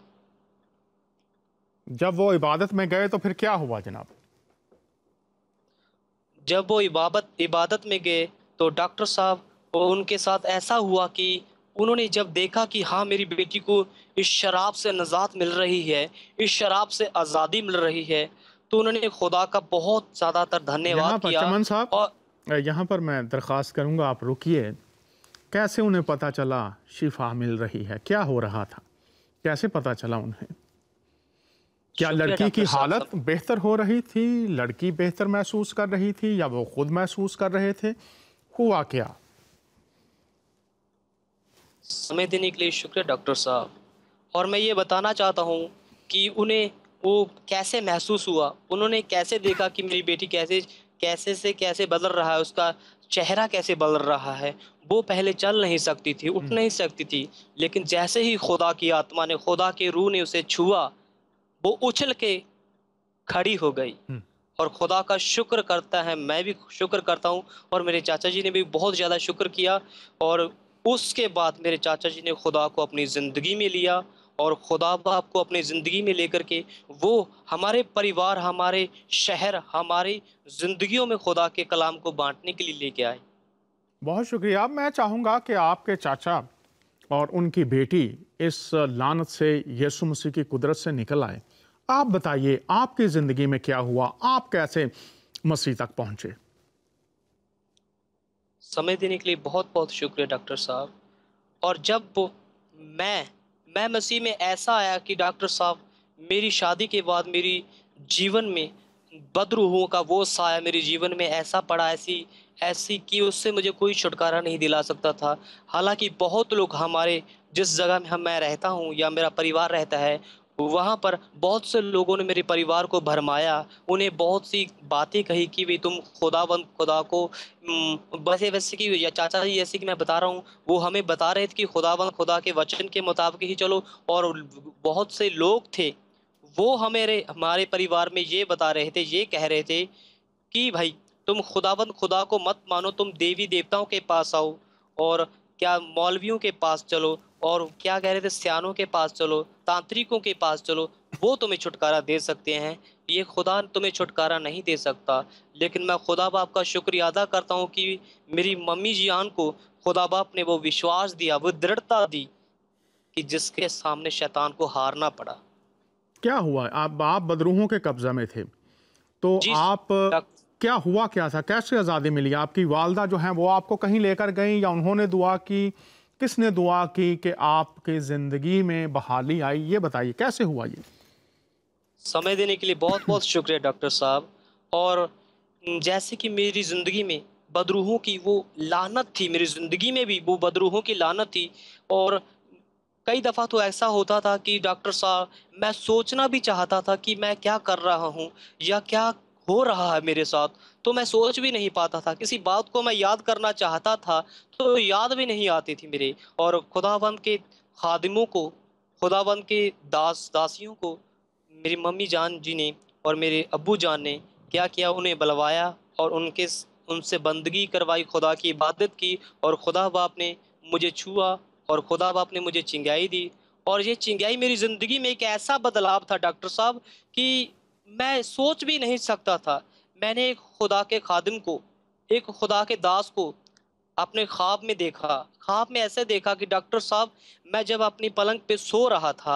جب وہ عبادت میں گئے تو پھر کیا ہوا جناب؟ جب وہ عبادت عبادت میں گئے تو ڈاکٹر صاحب ان کے ساتھ ایسا ہوا کہ انہوں نے جب دیکھا کہ ہاں میری بیٹی کو اس شراب سے نجات مل رہی ہے، اس شراب سے آزادی مل رہی ہے، تو انہوں نے خدا کا بہت زیادہ تر دھنیہ یہاں واد پر کیا۔ چمن اور صاحب یہاں پر میں درخواست کروں گا آپ رکیے कैसे उन्हें पता चला शिफा मिल रही है? क्या हो रहा था? कैसे पता चला उन्हें? क्या शुक्रिया लड़की की डॉक्टर साहब। हालत सब बेहतर हो रही थी? लड़की बेहतर महसूस कर रही थी या वो खुद महसूस कर रहे थे? हुआ क्या? समय देने के लिए शुक्रिया डॉक्टर साहब। और मैं ये बताना चाहता हूँ कि उन्हें वो कैसे महसूस हुआ, उन्होंने कैसे देखा कि मेरी बेटी कैसे कैसे से कैसे बदल रहा है, उसका चेहरा कैसे बदल रहा है। वो पहले चल नहीं सकती थी, उठ हम्म, नहीं सकती थी, लेकिन जैसे ही खुदा की आत्मा ने, खुदा के रूह ने उसे छुआ, वो उछल के खड़ी हो गई। हम्म। और खुदा का शुक्र करता है, मैं भी शुक्र करता हूँ, और मेरे चाचा जी ने भी बहुत ज़्यादा शुक्र किया। और उसके बाद मेरे चाचा जी ने खुदा को अपनी ज़िंदगी में लिया, और खुदा बाप को अपनी ज़िंदगी में लेकर के वो हमारे परिवार, हमारे शहर, हमारी ज़िंदगियों में खुदा के कलाम को बांटने के लिए लेके आए। बहुत शुक्रिया। मैं चाहूँगा कि आपके चाचा और उनकी बेटी इस लानत से, यीशु मसीह की कुदरत से निकल आए। आप बताइए, आपकी ज़िंदगी में क्या हुआ? आप कैसे मसीह तक पहुँचे? समय देने के लिए बहुत बहुत शुक्रिया डॉक्टर साहब। और जब वो मैं मैं मसीह में ऐसा आया कि डॉक्टर साहब, मेरी शादी के बाद मेरी जीवन में बदरूहों का वो साया मेरे जीवन में ऐसा पड़ा, ऐसी ऐसी कि उससे मुझे कोई छुटकारा नहीं दिला सकता था। हालांकि बहुत लोग, हमारे जिस जगह में हम मैं रहता हूँ या मेरा परिवार रहता है, वहाँ पर बहुत से लोगों ने मेरे परिवार को भरमाया, उन्हें बहुत सी बातें कही कि भी तुम खुदावंद खुदा को उम, वैसे वैसे कि या चाचा जी जैसे कि मैं बता रहा हूँ, वो हमें बता रहे थे कि खुदावंद खुदा के वचन के मुताबिक ही चलो। और बहुत से लोग थे, वो हमारे हमारे परिवार में ये बता रहे थे, ये कह रहे थे कि भाई तुम खुदावंद खुदा को मत मानो, तुम देवी देवताओं के पास आओ, और क्या मौलवियों के पास चलो, और क्या कह रहे थे, सियानों के पास चलो, तांत्रिकों के पास चलो, वो तुम्हें छुटकारा दे सकते हैं, ये खुदा तुम्हें छुटकारा नहीं दे सकता। लेकिन मैं खुदा बाप का शुक्रिया अदा करता हूँ कि मेरी मम्मी जियान को खुदा बाप ने वो विश्वास दिया, वो दृढ़ता दी कि जिसके सामने शैतान को हारना पड़ा। क्या हुआ? आप आप बदरूहों के कब्जा में थे, तो जी आप, डॉक्टर। क्या हुआ क्या था? कैसे आज़ादी मिली? आपकी वालदा जो हैं वो आपको कहीं लेकर गईं या उन्होंने दुआ की? किसने दुआ की कि आपकी ज़िंदगी में बहाली आई? ये बताइए, कैसे हुआ ये? समय देने के लिए बहुत बहुत शुक्रिया डॉक्टर साहब। और जैसे कि मेरी ज़िंदगी में बदरूहों की वो लानत थी, मेरी ज़िंदगी में भी वो बदरूहों की लानत थी। और कई दफ़ा तो ऐसा होता था कि डॉक्टर साहब, मैं सोचना भी चाहता था कि मैं क्या कर रहा हूँ या क्या हो रहा है मेरे साथ, तो मैं सोच भी नहीं पाता था। किसी बात को मैं याद करना चाहता था तो याद भी नहीं आती थी मेरे। और खुदावंद के खादिमों को, खुदावंद के दास दासियों को मेरी मम्मी जान जी ने और मेरे अब्बू जान ने क्या किया, उन्हें बुलवाया और उनके उनसे बंदगी करवाई, खुदा की इबादत की, और खुदा बाप ने मुझे छुआ, और खुदा बाप ने मुझे चिंगाई दी। और ये चिंगाई मेरी ज़िंदगी में एक ऐसा बदलाव था डॉक्टर साहब कि मैं सोच भी नहीं सकता था। मैंने एक खुदा के खादिम को, एक खुदा के दास को अपने ख्वाब में देखा। ख्वाब में ऐसे देखा कि डॉक्टर साहब, मैं जब अपनी पलंग पे सो रहा था,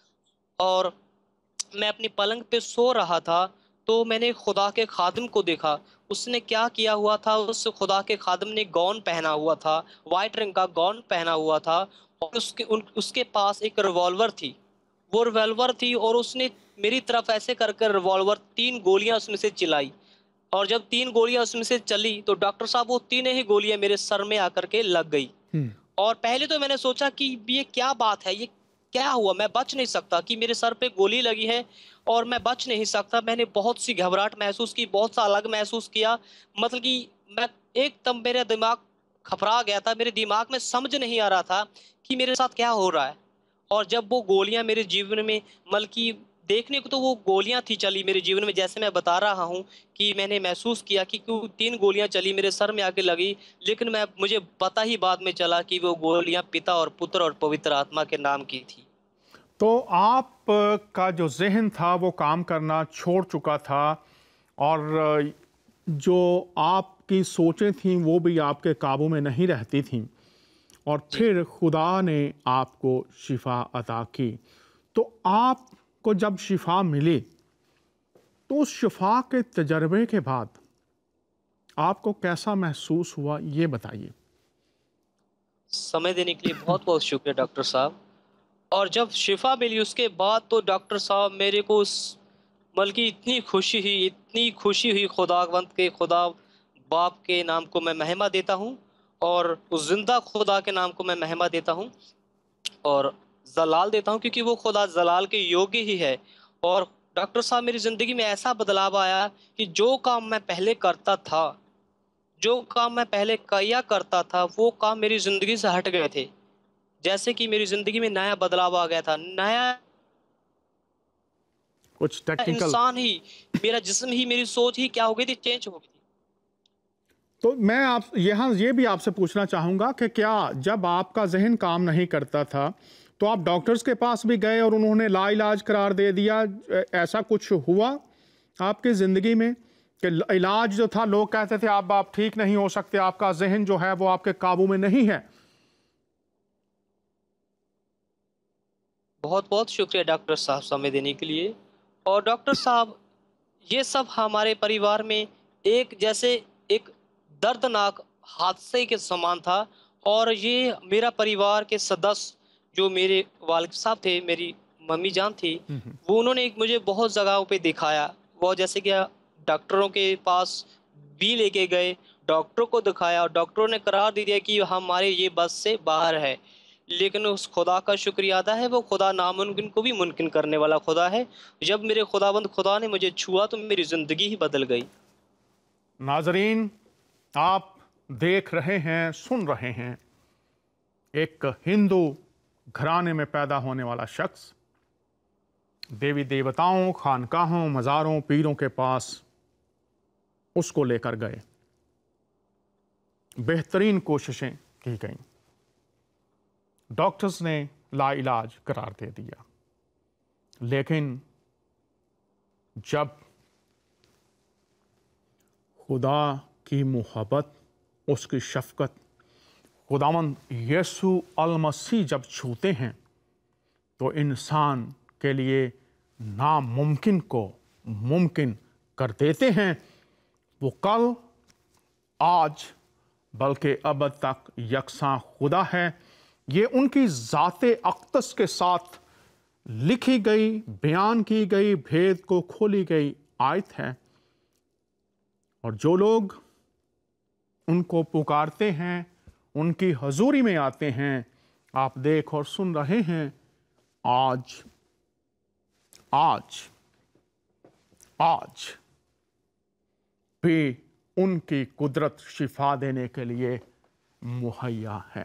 और मैं अपनी पलंग पे सो रहा था, तो मैंने खुदा के खादिम को देखा। उसने क्या किया हुआ था, उस खुदा के खादिम ने गॉन पहना हुआ था, वाइट रंग का गॉन पहना हुआ था, और उसके उन, उसके पास एक रिवॉल्वर थी। वो रिवॉल्वर थी, और उसने मेरी तरफ ऐसे कर कर रिवॉल्वर, तीन गोलियां उसमें से चलाई। और जब तीन गोलियां उसमें से चली तो डॉक्टर साहब, वो तीनों ही गोलियां मेरे सर में आकर के लग गई। हम्म, और पहले तो मैंने सोचा कि ये क्या बात है, ये क्या हुआ, मैं बच नहीं सकता, कि मेरे सर पे गोली लगी है और मैं बच नहीं सकता। मैंने बहुत सी घबराहट महसूस की, बहुत सा अलग महसूस किया। मतलब कि मैं एकदम, मेरा दिमाग घबरा गया था, मेरे दिमाग में समझ नहीं आ रहा था कि मेरे साथ क्या हो रहा है। और जब वो गोलियां मेरे जीवन में, मतलब कि देखने को तो वो गोलियां थी चली मेरे जीवन में, जैसे मैं बता रहा हूँ कि मैंने महसूस किया कि क्यों तीन गोलियां चली मेरे सर में आके लगी। लेकिन मैं मुझे पता ही बाद में चला कि वो गोलियां पिता और पुत्र और पवित्र आत्मा के नाम की थी। तो आप का जो ज़हन था वो काम करना छोड़ चुका था, और जो आपकी सोचें थीं वो भी आपके काबू में नहीं रहती थीं, और जी। फिर खुदा ने आपको शिफा अता की। तो आपको जब शिफा मिली, तो उस शिफा के तजर्बे के बाद आपको कैसा महसूस हुआ, ये बताइए। समय देने के लिए बहुत बहुत शुक्रिया डॉक्टर साहब। और जब शिफा मिली उसके बाद तो डॉक्टर साहब मेरे को उस बल्कि इतनी खुशी हुई, इतनी खुशी हुई, खुदावंत के खुदा बाप के नाम को मैं महिमा देता हूँ और उस जिंदा खुदा के नाम को मैं महिमा देता हूँ और जलाल देता हूँ, क्योंकि वो खुदा जलाल के योग्य ही है। और डॉक्टर साहब मेरी ज़िंदगी में ऐसा बदलाव आया कि जो काम मैं पहले करता था, जो काम मैं पहले किया करता था, वो काम मेरी ज़िंदगी से हट गए थे। जैसे कि मेरी ज़िंदगी में नया बदलाव आ गया था, नया कुछ टेक्निकल। इंसान ही, मेरा जिस्म ही, मेरी सोच ही क्या हो गई थी, चेंज हो गई थी। तो मैं आप यहाँ ये भी आपसे पूछना चाहूँगा कि क्या जब आपका जहन काम नहीं करता था तो आप डॉक्टर्स के पास भी गए और उन्होंने लाइलाज करार दे दिया? ऐसा कुछ हुआ आपकी ज़िंदगी में कि इलाज जो था, लोग कहते थे आप आप ठीक नहीं हो सकते, आपका जहन जो है वो आपके काबू में नहीं है? बहुत बहुत शुक्रिया डॉक्टर साहब समय देने के लिए। और डॉक्टर साहब ये सब हमारे परिवार में एक जैसे एक दर्दनाक हादसे के समान था। और ये मेरा परिवार के सदस्य जो मेरे वालिद साहब थे, मेरी मम्मी जान थी, वो उन्होंने एक मुझे बहुत जगहों पे दिखाया। वो जैसे कि डॉक्टरों के पास भी लेके गए, डॉक्टरों को दिखाया और डॉक्टरों ने करार दे दिया कि हमारे ये बस से बाहर है। लेकिन उस खुदा का शुक्रिया अदा है, वो खुदा नामुमकिन को भी मुमकिन करने वाला खुदा है। जब मेरे खुदाबंद खुदा ने मुझे छुआ तो मेरी ज़िंदगी ही बदल गई। नाजरीन, आप देख रहे हैं, सुन रहे हैं, एक हिंदू घराने में पैदा होने वाला शख्स देवी देवताओं, खानकाहों, मज़ारों, पीरों के पास उसको लेकर गए, बेहतरीन कोशिशें की गईं, डॉक्टर्स ने लाइलाज करार दे दिया। लेकिन जब खुदा की मोहब्बत, उसकी शफकत, खुदावंद यीशु अल मसीह जब छूते हैं तो इंसान के लिए नामुमकिन को मुमकिन कर देते हैं। वो कल, आज, बल्कि अब तक यकसां खुदा है। ये उनकी ज़ाते अक़दस के साथ लिखी गई, बयान की गई, भेद को खोली गई आयत है। और जो लोग उनको पुकारते हैं, उनकी हजूरी में आते हैं, आप देख और सुन रहे हैं, आज आज आज भी उनकी कुदरत शिफा देने के लिए मुहैया है।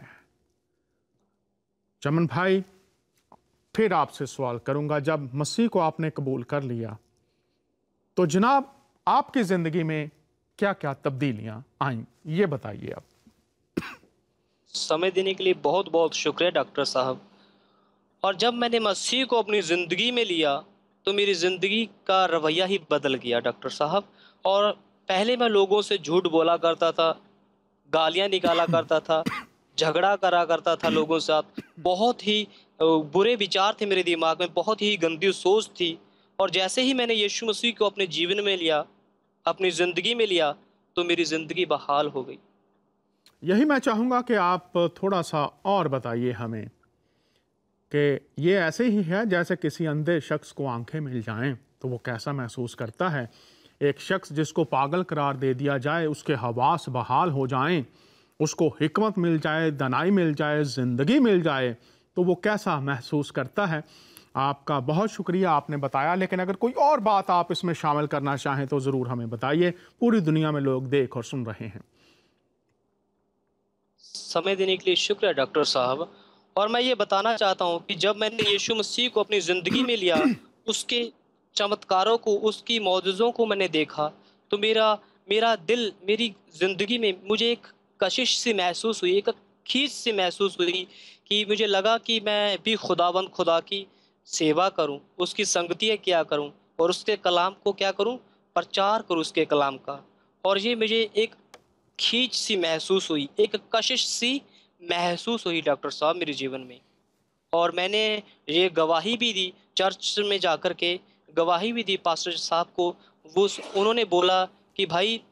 चमन भाई, फिर आपसे सवाल करूंगा, जब मसीह को आपने कबूल कर लिया तो जनाब आपकी ज़िंदगी में क्या क्या तब्दीलियां आईं, ये बताइए आप। समय देने के लिए बहुत बहुत शुक्रिया डॉक्टर साहब। और जब मैंने मसीह को अपनी ज़िंदगी में लिया तो मेरी ज़िंदगी का रवैया ही बदल गया डॉक्टर साहब। और पहले मैं लोगों से झूठ बोला करता था, गालियां निकाला करता था, झगड़ा करा करता था लोगों के साथ, बहुत ही अ, बुरे विचार थे मेरे दिमाग में, बहुत ही गंदी सोच थी। और जैसे ही मैंने यीशु मसीह को अपने जीवन में लिया, अपनी ज़िंदगी में लिया, तो मेरी ज़िंदगी बहाल हो गई। यही मैं चाहूँगा कि आप थोड़ा सा और बताइए हमें कि ये ऐसे ही है जैसे किसी अंधे शख्स को आंखें मिल जाएं तो वो कैसा महसूस करता है। एक शख्स जिसको पागल करार दे दिया जाए, उसके हवास बहाल हो जाएं, उसको हिकमत मिल जाए, दनाई मिल जाए, ज़िंदगी मिल जाए, तो वो कैसा महसूस करता है। आपका बहुत शुक्रिया, आपने बताया। लेकिन अगर कोई और बात आप इसमें शामिल करना चाहें तो ज़रूर हमें बताइए, पूरी दुनिया में लोग देख और सुन रहे हैं। समय देने के लिए शुक्रिया डॉक्टर साहब। और मैं ये बताना चाहता हूँ कि जब मैंने यीशु मसीह को अपनी ज़िंदगी में लिया, उसके चमत्कारों को, उसकी मौजज़ों को मैंने देखा, तो मेरा मेरा दिल, मेरी ज़िंदगी में मुझे एक कशिश सी महसूस हुई, एक खींच सी महसूस हुई कि मुझे लगा कि मैं भी खुदावंद खुदा की सेवा करूं, उसकी संगतियाँ क्या करूं और उसके कलाम को क्या करूं, प्रचार करूं उसके कलाम का। और ये मुझे एक खींच सी महसूस हुई, एक कशिश सी महसूस हुई डॉक्टर साहब मेरे जीवन में। और मैंने ये गवाही भी दी, चर्च में जाकर के गवाही भी दी पास्टर साहब को। वो उन्होंने बोला कि भाई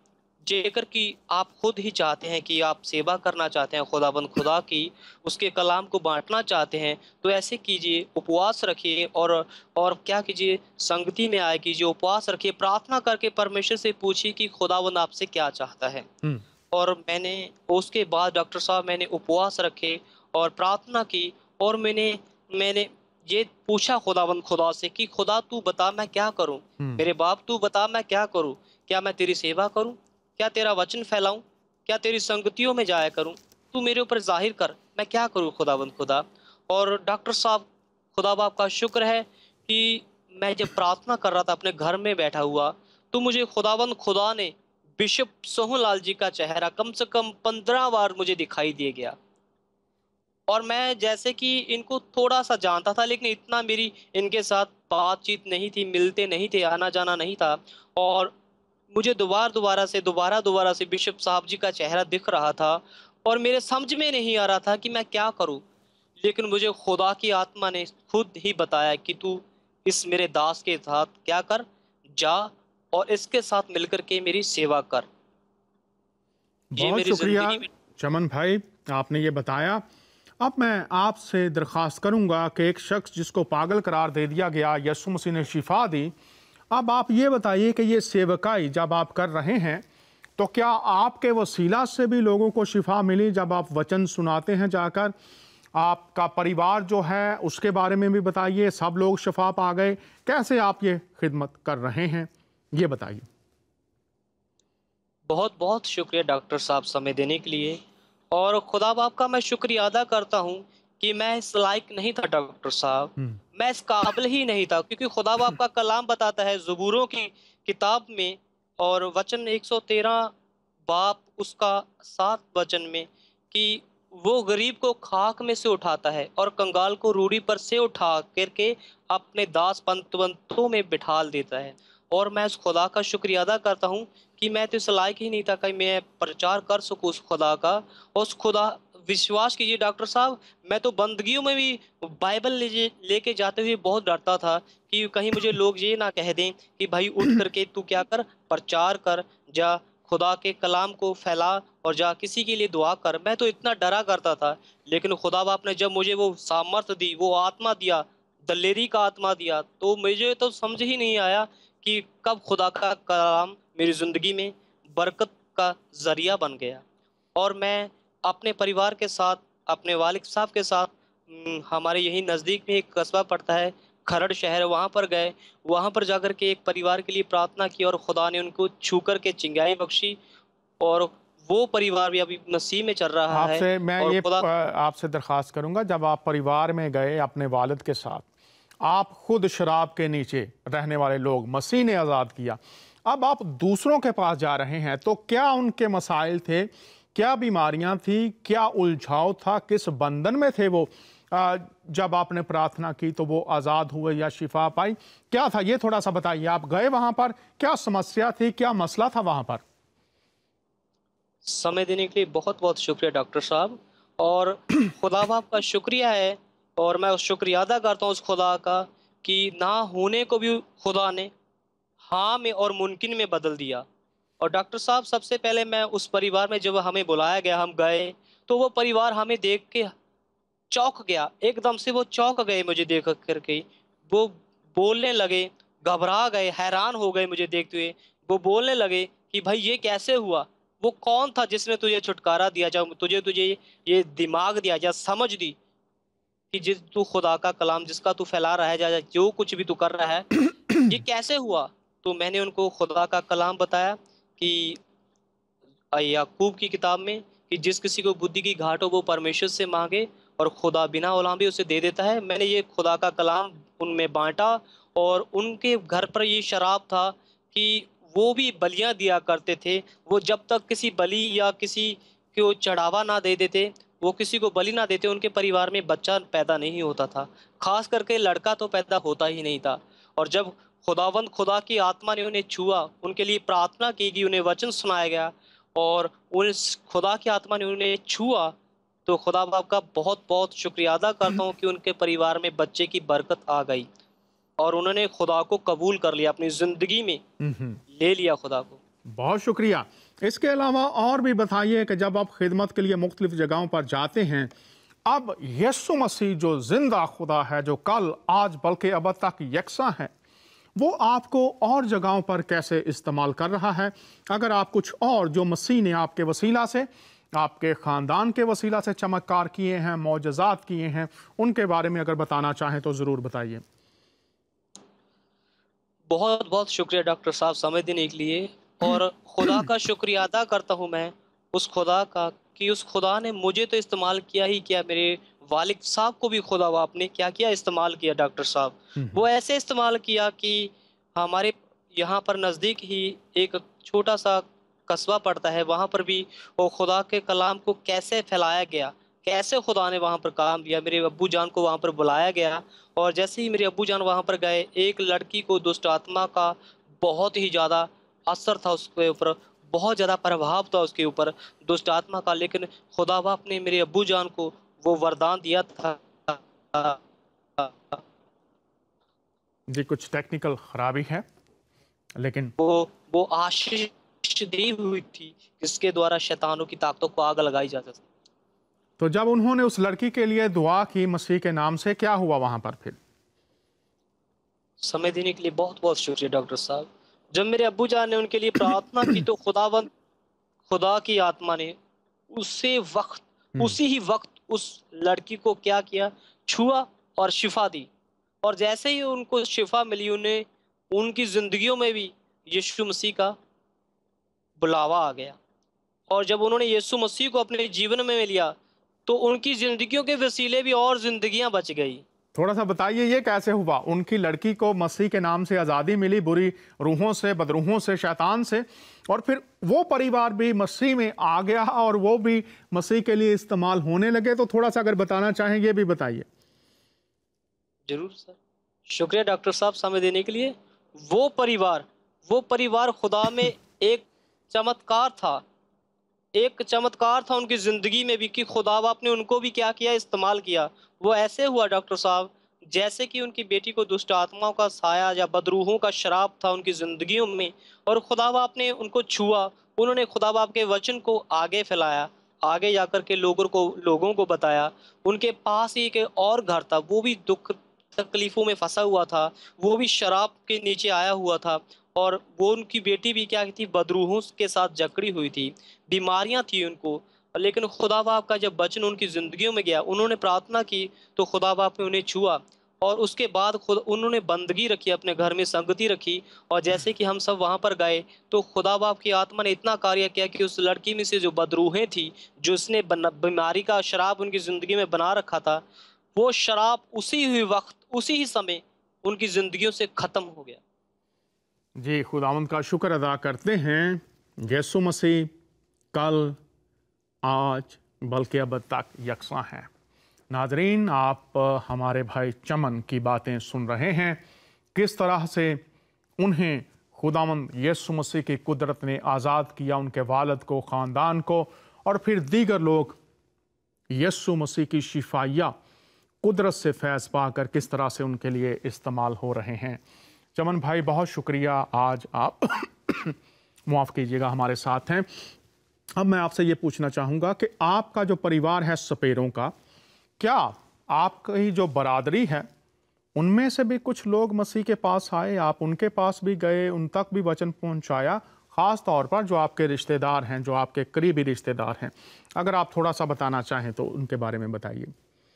जे अगर कि आप खुद ही चाहते हैं कि आप सेवा करना चाहते हैं खुदाबंद खुदा की, उसके कलाम को बांटना चाहते हैं, तो ऐसे कीजिए, उपवास रखिए और और क्या कीजिए, संगति में आए कीजिए, उपवास रखिए, प्रार्थना करके परमेश्वर से पूछिए कि खुदाबंद आपसे क्या चाहता है। हम्म। और मैंने उसके बाद डॉक्टर साहब मैंने उपवास रखे और प्रार्थना की, और मैंने मैंने ये पूछा खुदावंद खुदा से कि खुदा तू बता मैं क्या करूं, हम्म। मेरे बाप तू बता मैं क्या करूं, क्या मैं तेरी सेवा करूं, क्या तेरा वचन फैलाऊं, क्या तेरी संगतियों में जाया करूं, तू मेरे ऊपर जाहिर कर, मैं क्या करूं खुदावंद खुदा। और डॉक्टर साहब, खुदा बाप का शुक्र है कि मैं जब प्रार्थना कर रहा था अपने घर में बैठा हुआ, तो मुझे खुदावंद खुदा ने बिशप सोहन लाल जी का चेहरा कम से कम पंद्रह बार मुझे दिखाई दे गया। और मैं जैसे कि इनको थोड़ा सा जानता था, लेकिन इतना मेरी इनके साथ बातचीत नहीं थी, मिलते नहीं थे, आना जाना नहीं था। और मुझे दोबारा दोबारा से दोबारा दोबारा से बिशप साहब जी का चेहरा दिख रहा था, और मेरे समझ में नहीं आ रहा था कि मैं क्या करूं। लेकिन मुझे खुदा की आत्मा ने खुद ही बताया कि तू इस मेरे दास के साथ क्या कर, जा और इसके साथ मिलकर के मेरी सेवा कर। ये बहुत मेरी शुक्रिया जिंदगी में चमन भाई, आपने ये बताया। अब मैं आपसे दरख्वास्त करूंगा कि एक शख्स जिसको पागल करार दे दिया गया, यीशु मसीह ने शिफा दी। अब आप ये बताइए कि ये सेवकाई जब आप कर रहे हैं, तो क्या आपके वसीला से भी लोगों को शिफा मिली? जब आप वचन सुनाते हैं जाकर, आपका परिवार जो है उसके बारे में भी बताइए, सब लोग शिफा पा गए? कैसे आप ये खिदमत कर रहे हैं, ये बताइए। बहुत बहुत शुक्रिया डॉक्टर साहब समय देने के लिए। और खुदा बाप का मैं शुक्रिया अदा करता हूँ कि मैं इस लायक नहीं था डॉक्टर साहब, हम्म। मैं इस काबिल ही नहीं था, क्योंकि खुदा बाप का कलाम बताता है ज़बूरों की किताब में और वचन एक सौ तेरह बाप उसका सात वचन में कि वो गरीब को खाक में से उठाता है और कंगाल को रूढ़ी पर से उठा करके अपने दास पंतवंतों में बिठाल देता है। और मैं उस खुदा का शुक्रिया अदा करता हूँ कि मैं तो इस लायक ही नहीं था कि मैं प्रचार कर सकूँ उस खुदा का। उस खुदा, विश्वास कीजिए डॉक्टर साहब, मैं तो बंदगियों में भी बाइबल ले लेके जाते हुए बहुत डरता था कि कहीं मुझे लोग ये ना कह दें कि भाई उठ करके तू क्या कर, प्रचार कर, जा खुदा के कलाम को फैला और जा किसी के लिए दुआ कर। मैं तो इतना डरा करता था। लेकिन खुदा बाप ने जब मुझे वो सामर्थ्य दी, वो आत्मा दिया, दलेरी का आत्मा दिया, तो मुझे तो समझ ही नहीं आया कि कब खुदा का कलाम मेरी ज़िंदगी में बरकत का ज़रिया बन गया। और मैं अपने परिवार के साथ, अपने वालिद साहब के साथ, हम्म, हमारे यही नज़दीक में एक कस्बा पड़ता है खरड़ शहर, वहाँ पर गए। वहाँ पर जाकर के एक परिवार के लिए प्रार्थना की और खुदा ने उनको छू कर के चिंगारी बख्शी, और वो परिवार भी अभी मसीह में चल रहा है। आपसे मैं और ये खुदा, आपसे दरख्वास्त करूंगा, जब आप परिवार में गए अपने वालिद के साथ, आप खुद शराब के नीचे रहने वाले लोग मसीह ने आज़ाद किया, अब आप दूसरों के पास जा रहे हैं, तो क्या उनके मसाइल थे, क्या बीमारियां थी, क्या उलझाव था, किस बंधन में थे वो? आ, जब आपने प्रार्थना की तो वो आज़ाद हुए या शिफा पाई? क्या था ये थोड़ा सा बताइए। आप गए वहां पर, क्या समस्या थी, क्या मसला था वहां पर? समय देने के लिए बहुत बहुत शुक्रिया डॉक्टर साहब। और खुदा बाप का शुक्रिया है, और मैं उस शुक्रिया अदा करता हूँ उस खुदा का कि ना होने को भी खुदा ने हाँ में और मुमकिन में बदल दिया। और डॉक्टर साहब, सबसे पहले मैं उस परिवार में जब हमें बुलाया गया, हम गए, तो वो परिवार हमें देख के चौंक गया, एकदम से वो चौंक गए मुझे देख करके। वो बोलने लगे, घबरा गए, हैरान हो गए मुझे देखते हुए। वो बोलने लगे कि भाई ये कैसे हुआ, वो कौन था जिसने तुझे छुटकारा दिया, जब तुझे तुझे ये दिमाग दिया, या समझ दी कि जिस तू खुदा का कलाम जिसका तू फैला रहा है, या जो कुछ भी तू कर रहा है, ये कैसे हुआ। तो मैंने उनको खुदा का कलाम बताया कि याकूब की किताब में कि जिस किसी को बुद्धि की घाट हो वो परमेश्वर से मांगे और खुदा बिना उलाम्बे उसे दे देता है। मैंने ये खुदा का कलाम उनमें बांटा, और उनके घर पर ये शराब था कि वो भी बलियां दिया करते थे। वो जब तक किसी बलि या किसी को चढ़ावा ना दे देते, वो किसी को बलि ना देते, उनके परिवार में बच्चा पैदा नहीं होता था। खास करके लड़का तो पैदा होता ही नहीं था। और जब खुदावंद खुदा की आत्मा ने उन्हें छुआ, उनके लिए प्रार्थना की गई, उन्हें वचन सुनाया गया, और उस खुदा की आत्मा ने उन्हें छुआ, तो खुदा बाप का बहुत बहुत शुक्रिया अदा करता हूँ कि उनके परिवार में बच्चे की बरकत आ गई और उन्होंने खुदा को कबूल कर लिया, अपनी ज़िंदगी में ले लिया खुदा को। बहुत शुक्रिया। इसके अलावा और भी बताइए कि जब आप खिदमत के लिए मुख्तलिफ जगहों पर जाते हैं, अब यीशु मसीह जो जिंदा खुदा है, जो कल आज बल्कि अब तक यकसा है, वो आपको और जगहों पर कैसे इस्तेमाल कर रहा है? अगर आप कुछ और जो मसीह ने आपके वसीला से, आपके ख़ानदान के वसीला से चमत्कार किए हैं, मौजज़ात किए हैं, उनके बारे में अगर बताना चाहें तो ज़रूर बताइए। बहुत बहुत शुक्रिया डॉक्टर साहब समय देने के लिए, और खुदा का शुक्रिया अदा करता हूँ मैं उस खुदा का कि उस खुदा ने मुझे तो इस्तेमाल किया ही किया, मेरे वालिद साहब को भी खुदा बाप ने क्या किया, इस्तेमाल किया डॉक्टर साहब। वो ऐसे इस्तेमाल किया कि हमारे यहाँ पर नज़दीक ही एक छोटा सा कस्बा पड़ता है, वहाँ पर भी वो खुदा के कलाम को कैसे फैलाया गया, कैसे खुदा ने वहाँ पर काम दिया। मेरे अब्बू जान को वहाँ पर बुलाया गया, और जैसे ही मेरे अब्बू जान वहाँ पर गए, एक लड़की को दुष्ट आत्मा का बहुत ही ज़्यादा असर था उसके ऊपर, बहुत ज़्यादा प्रभाव था उसके ऊपर दुष्ट आत्मा का, लेकिन खुदा बाप ने मेरे अब्बू जान को वो वरदान दिया था। जी, कुछ टेक्निकल खराबी है, लेकिन वो वो आशीष दी हुई थी जिसके द्वारा शैतानों की ताकतों को आग लगाई जा सकती। तो जब उन्होंने उस लड़की के लिए दुआ की मसीह के नाम से, क्या हुआ वहां पर फिर? समय देने के लिए बहुत बहुत शुक्रिया डॉक्टर साहब। जब मेरे अब्बू जान ने उनके लिए प्रार्थना की तो खुदावंद खुदा की आत्मा ने उसी वक्त उसी ही वक्त उस लड़की को क्या किया, छुआ और शिफा दी। और जैसे ही उनको शिफा मिली, उन्हें उनकी जिंदगियों में भी यीशु मसीह का बुलावा आ गया, और जब उन्होंने यीशु मसीह को अपने जीवन में लिया तो उनकी जिंदगियों के वसीले भी और जिंदगियां बच गई। थोड़ा सा बताइए ये कैसे हुआ? उनकी लड़की को मसीह के नाम से आज़ादी मिली बुरी रूहों से, बदरूहों से, शैतान से, और फिर वो परिवार भी मसीह में आ गया और वो भी मसीह के लिए इस्तेमाल होने लगे। तो थोड़ा सा अगर बताना चाहें ये भी बताइए। जरूर सर, शुक्रिया डॉक्टर साहब समय देने के लिए। वो परिवार वो परिवार खुदा में एक चमत्कार था, एक चमत्कार था उनकी ज़िंदगी में भी कि खुदा बाप ने उनको भी क्या किया, इस्तेमाल किया। वो ऐसे हुआ डॉक्टर साहब, जैसे कि उनकी बेटी को दुष्ट आत्माओं का साया या बदरूहों का शराब था उनकी ज़िंदगियों में, और खुदा बाप ने उनको छुआ। उन्होंने खुदा बाप के वचन को आगे फैलाया, आगे जाकर के लोगों को लोगों को बताया। उनके पास ही एक और घर था, वो भी दुख तकलीफ़ों में फंसा हुआ था, वो भी शराब के नीचे आया हुआ था, और वो उनकी बेटी भी क्या थी, बदरूहों के साथ जकड़ी हुई थी, बीमारियां थी उनको। लेकिन खुदा बाप का जब वचन उनकी ज़िंदगियों में गया, उन्होंने प्रार्थना की तो खुदा बाप ने उन्हें छुआ, और उसके बाद खुद उन्होंने बंदगी रखी, अपने घर में संगति रखी। और जैसे कि हम सब वहाँ पर गए तो खुदा बाप की आत्मा ने इतना कार्य किया कि उस लड़की में से जो बदरूहें थी, जो उसने बीमारी का शराब उनकी ज़िंदगी में बना रखा था, वो शराब उसी ही वक्त उसी ही समय उनकी ज़िंदगियों से ख़त्म हो गया। जी, खुदावंद का शुक्र अदा करते हैं। यीशु मसीह कल, आज, बल्कि अब तक यकसा है। नाज़रीन, आप हमारे भाई चमन की बातें सुन रहे हैं, किस तरह से उन्हें खुदावंद यीशु मसीह की कुदरत ने आज़ाद किया, उनके वालिद को, ख़ानदान को, और फिर दीगर लोग यीशु मसीह की शिफाइया कुदरत से फैज़ पाकर किस तरह से उनके लिए इस्तेमाल हो रहे हैं। चमन भाई, बहुत शुक्रिया, आज आप माफ़ कीजिएगा हमारे साथ हैं। अब मैं आपसे ये पूछना चाहूँगा कि आपका जो परिवार है सपेरों का, क्या आपकी जो बरादरी है उनमें से भी कुछ लोग मसीह के पास आए, आप उनके पास भी गए, उन तक भी वचन पहुँचाया, ख़ास तौर पर जो आपके रिश्तेदार हैं, जो आपके करीबी रिश्तेदार हैं? अगर आप थोड़ा सा बताना चाहें तो उनके बारे में बताइए।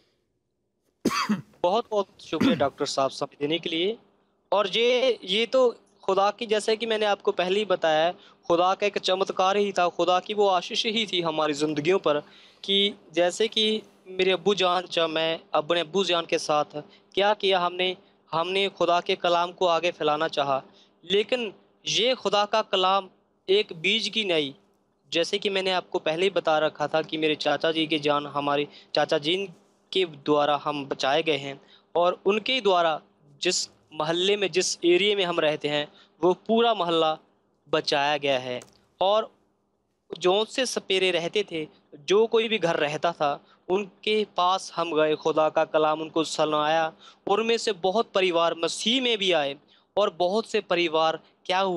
बहुत बहुत शुक्रिया डॉक्टर साहब समय देने के लिए। और ये ये तो खुदा की, जैसे कि मैंने आपको पहले ही बताया, खुदा का एक चमत्कार ही था, खुदा की वो आशीष ही थी हमारी ज़िंदगियों पर। कि जैसे कि मेरे अब्बू जान, जब मैं अपने अब्बू जान के साथ क्या किया, हमने हमने खुदा के कलाम को आगे फैलाना चाहा, लेकिन ये खुदा का कलाम एक बीज की नहीं, जैसे कि मैंने आपको पहले ही बता रखा था कि मेरे चाचा जी की जान, हमारे चाचा जी के द्वारा हम बचाए गए हैं, और उनके द्वारा जिस मोहल्ले में, जिस एरिया में हम रहते हैं, वो पूरा मोहल्ला बचाया गया है। और जो से सपेरे रहते थे, जो कोई भी घर रहता था, उनके पास हम गए, खुदा का कलाम उनको सुनाया, उनमें से बहुत परिवार मसीह में भी आए, और बहुत से परिवार क्या हुए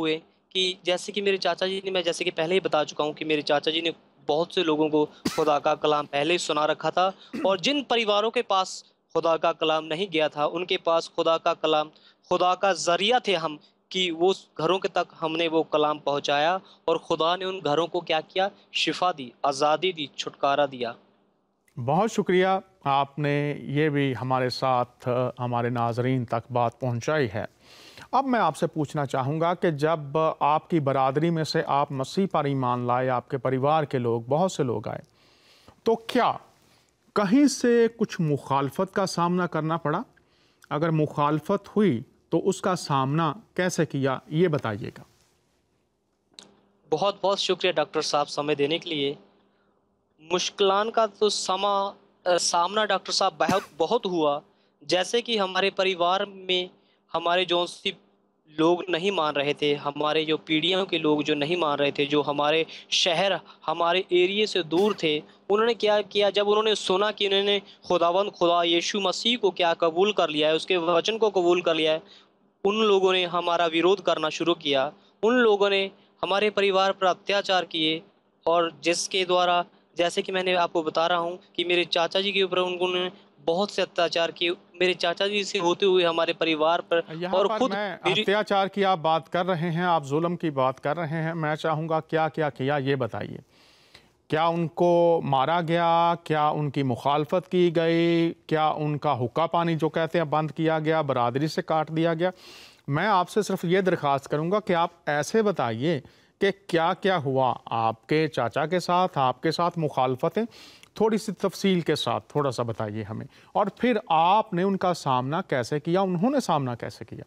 کہ جیسے کہ میرے چاچا جی نے، میں جیسے کہ پہلے ہی بتا چکا ہوں کہ میرے چاچا جی نے بہت سے لوگوں کو خدا کا کلام پہلے ہی سنا رکھا تھا، اور جن پریواروں کے پاس خدا کا کلام نہیں گیا تھا ان کے پاس خدا کا کلام، خدا کا ذریعہ تھے ہم، کہ وہ گھروں کے تک ہم نے وہ کلام پہنچایا، اور خدا نے ان گھروں کو کیا کیا؟ شفا دی، آزادی دی، چھٹکارا دیا۔ بہت شکریہ، آپ نے یہ بھی ہمارے ساتھ ہمارے ناظرین تک بات پہنچائی ہے۔ اب میں آپ سے پوچھنا چاہوں گا کہ جب آپ کی برادری میں سے آپ مسیح پر ایمان لائے، آپ کے پریوار کے لوگ، بہت سے لوگ آئے، تو کیا کہیں سے کچھ مخالفت کا سامنا کرنا پڑا؟ اگر مخالفت ہوئی تو اس کا سامنا کیسے کیا، یہ بتائیے گا۔ بہت بہت شکریہ ڈاکٹر صاحب سمے دینے کے لیے۔ مشکلان کا تو سما سامنا ڈاکٹر صاحب بہت بہت ہوا، جیسے کہ ہمارے پریوار میں ہمارے جو سی لوگ نہیں مان رہے تھے، ہمارے جو پیڑھیوں کے لوگ جو نہیں مان رہے تھے، جو ہمارے شہر ہمارے ایریے سے دور تھے، انہوں نے کیا کیا؟ جب انہوں نے سنا کہ انہوں نے خداوند خدا یشوع مسیح کو کیا قبول کر لیا ہے، اس کے وچن کو قبول کر لیا ہے، ان لوگوں نے ہمارا ویرودھ کرنا شروع کیا۔ ان لوگوں نے ہمارے پریوار پر اتیاچار کیے، اور جس کے دوارا، جیسے کہ میں نے آپ کو بتا رہا ہوں کہ میرے چاچا جی کے اوپر انہوں نے بہت سے اتیاچار کیے، میرے چاچا جی سے ہوتے ہوئے ہمارے پریوار پر، یہاں اور پر خود میں میری اتیاچار کی آپ بات کر رہے ہیں، آپ ظلم کی بات کر رہے ہیں، میں چاہوں گا کیا کیا کیا یہ بتائیے۔ کیا ان کو مارا گیا؟ کیا ان کی مخالفت کی گئی؟ کیا ان کا حقہ پانی جو کہتے ہیں بند کیا گیا، برادری سے کاٹ دیا گیا؟ میں آپ سے صرف یہ درخواست کروں گا کہ آپ ایسے بتائیے کہ کیا کیا ہوا آپ کے چاچا کے ساتھ، آپ کے ساتھ مخالفتیں تھوڑی سی تفصیل کے ساتھ تھوڑا سا بتائیے ہمیں، اور پھر آپ نے ان کا سامنا کیسے کیا، انہوں نے سامنا کیسے کیا۔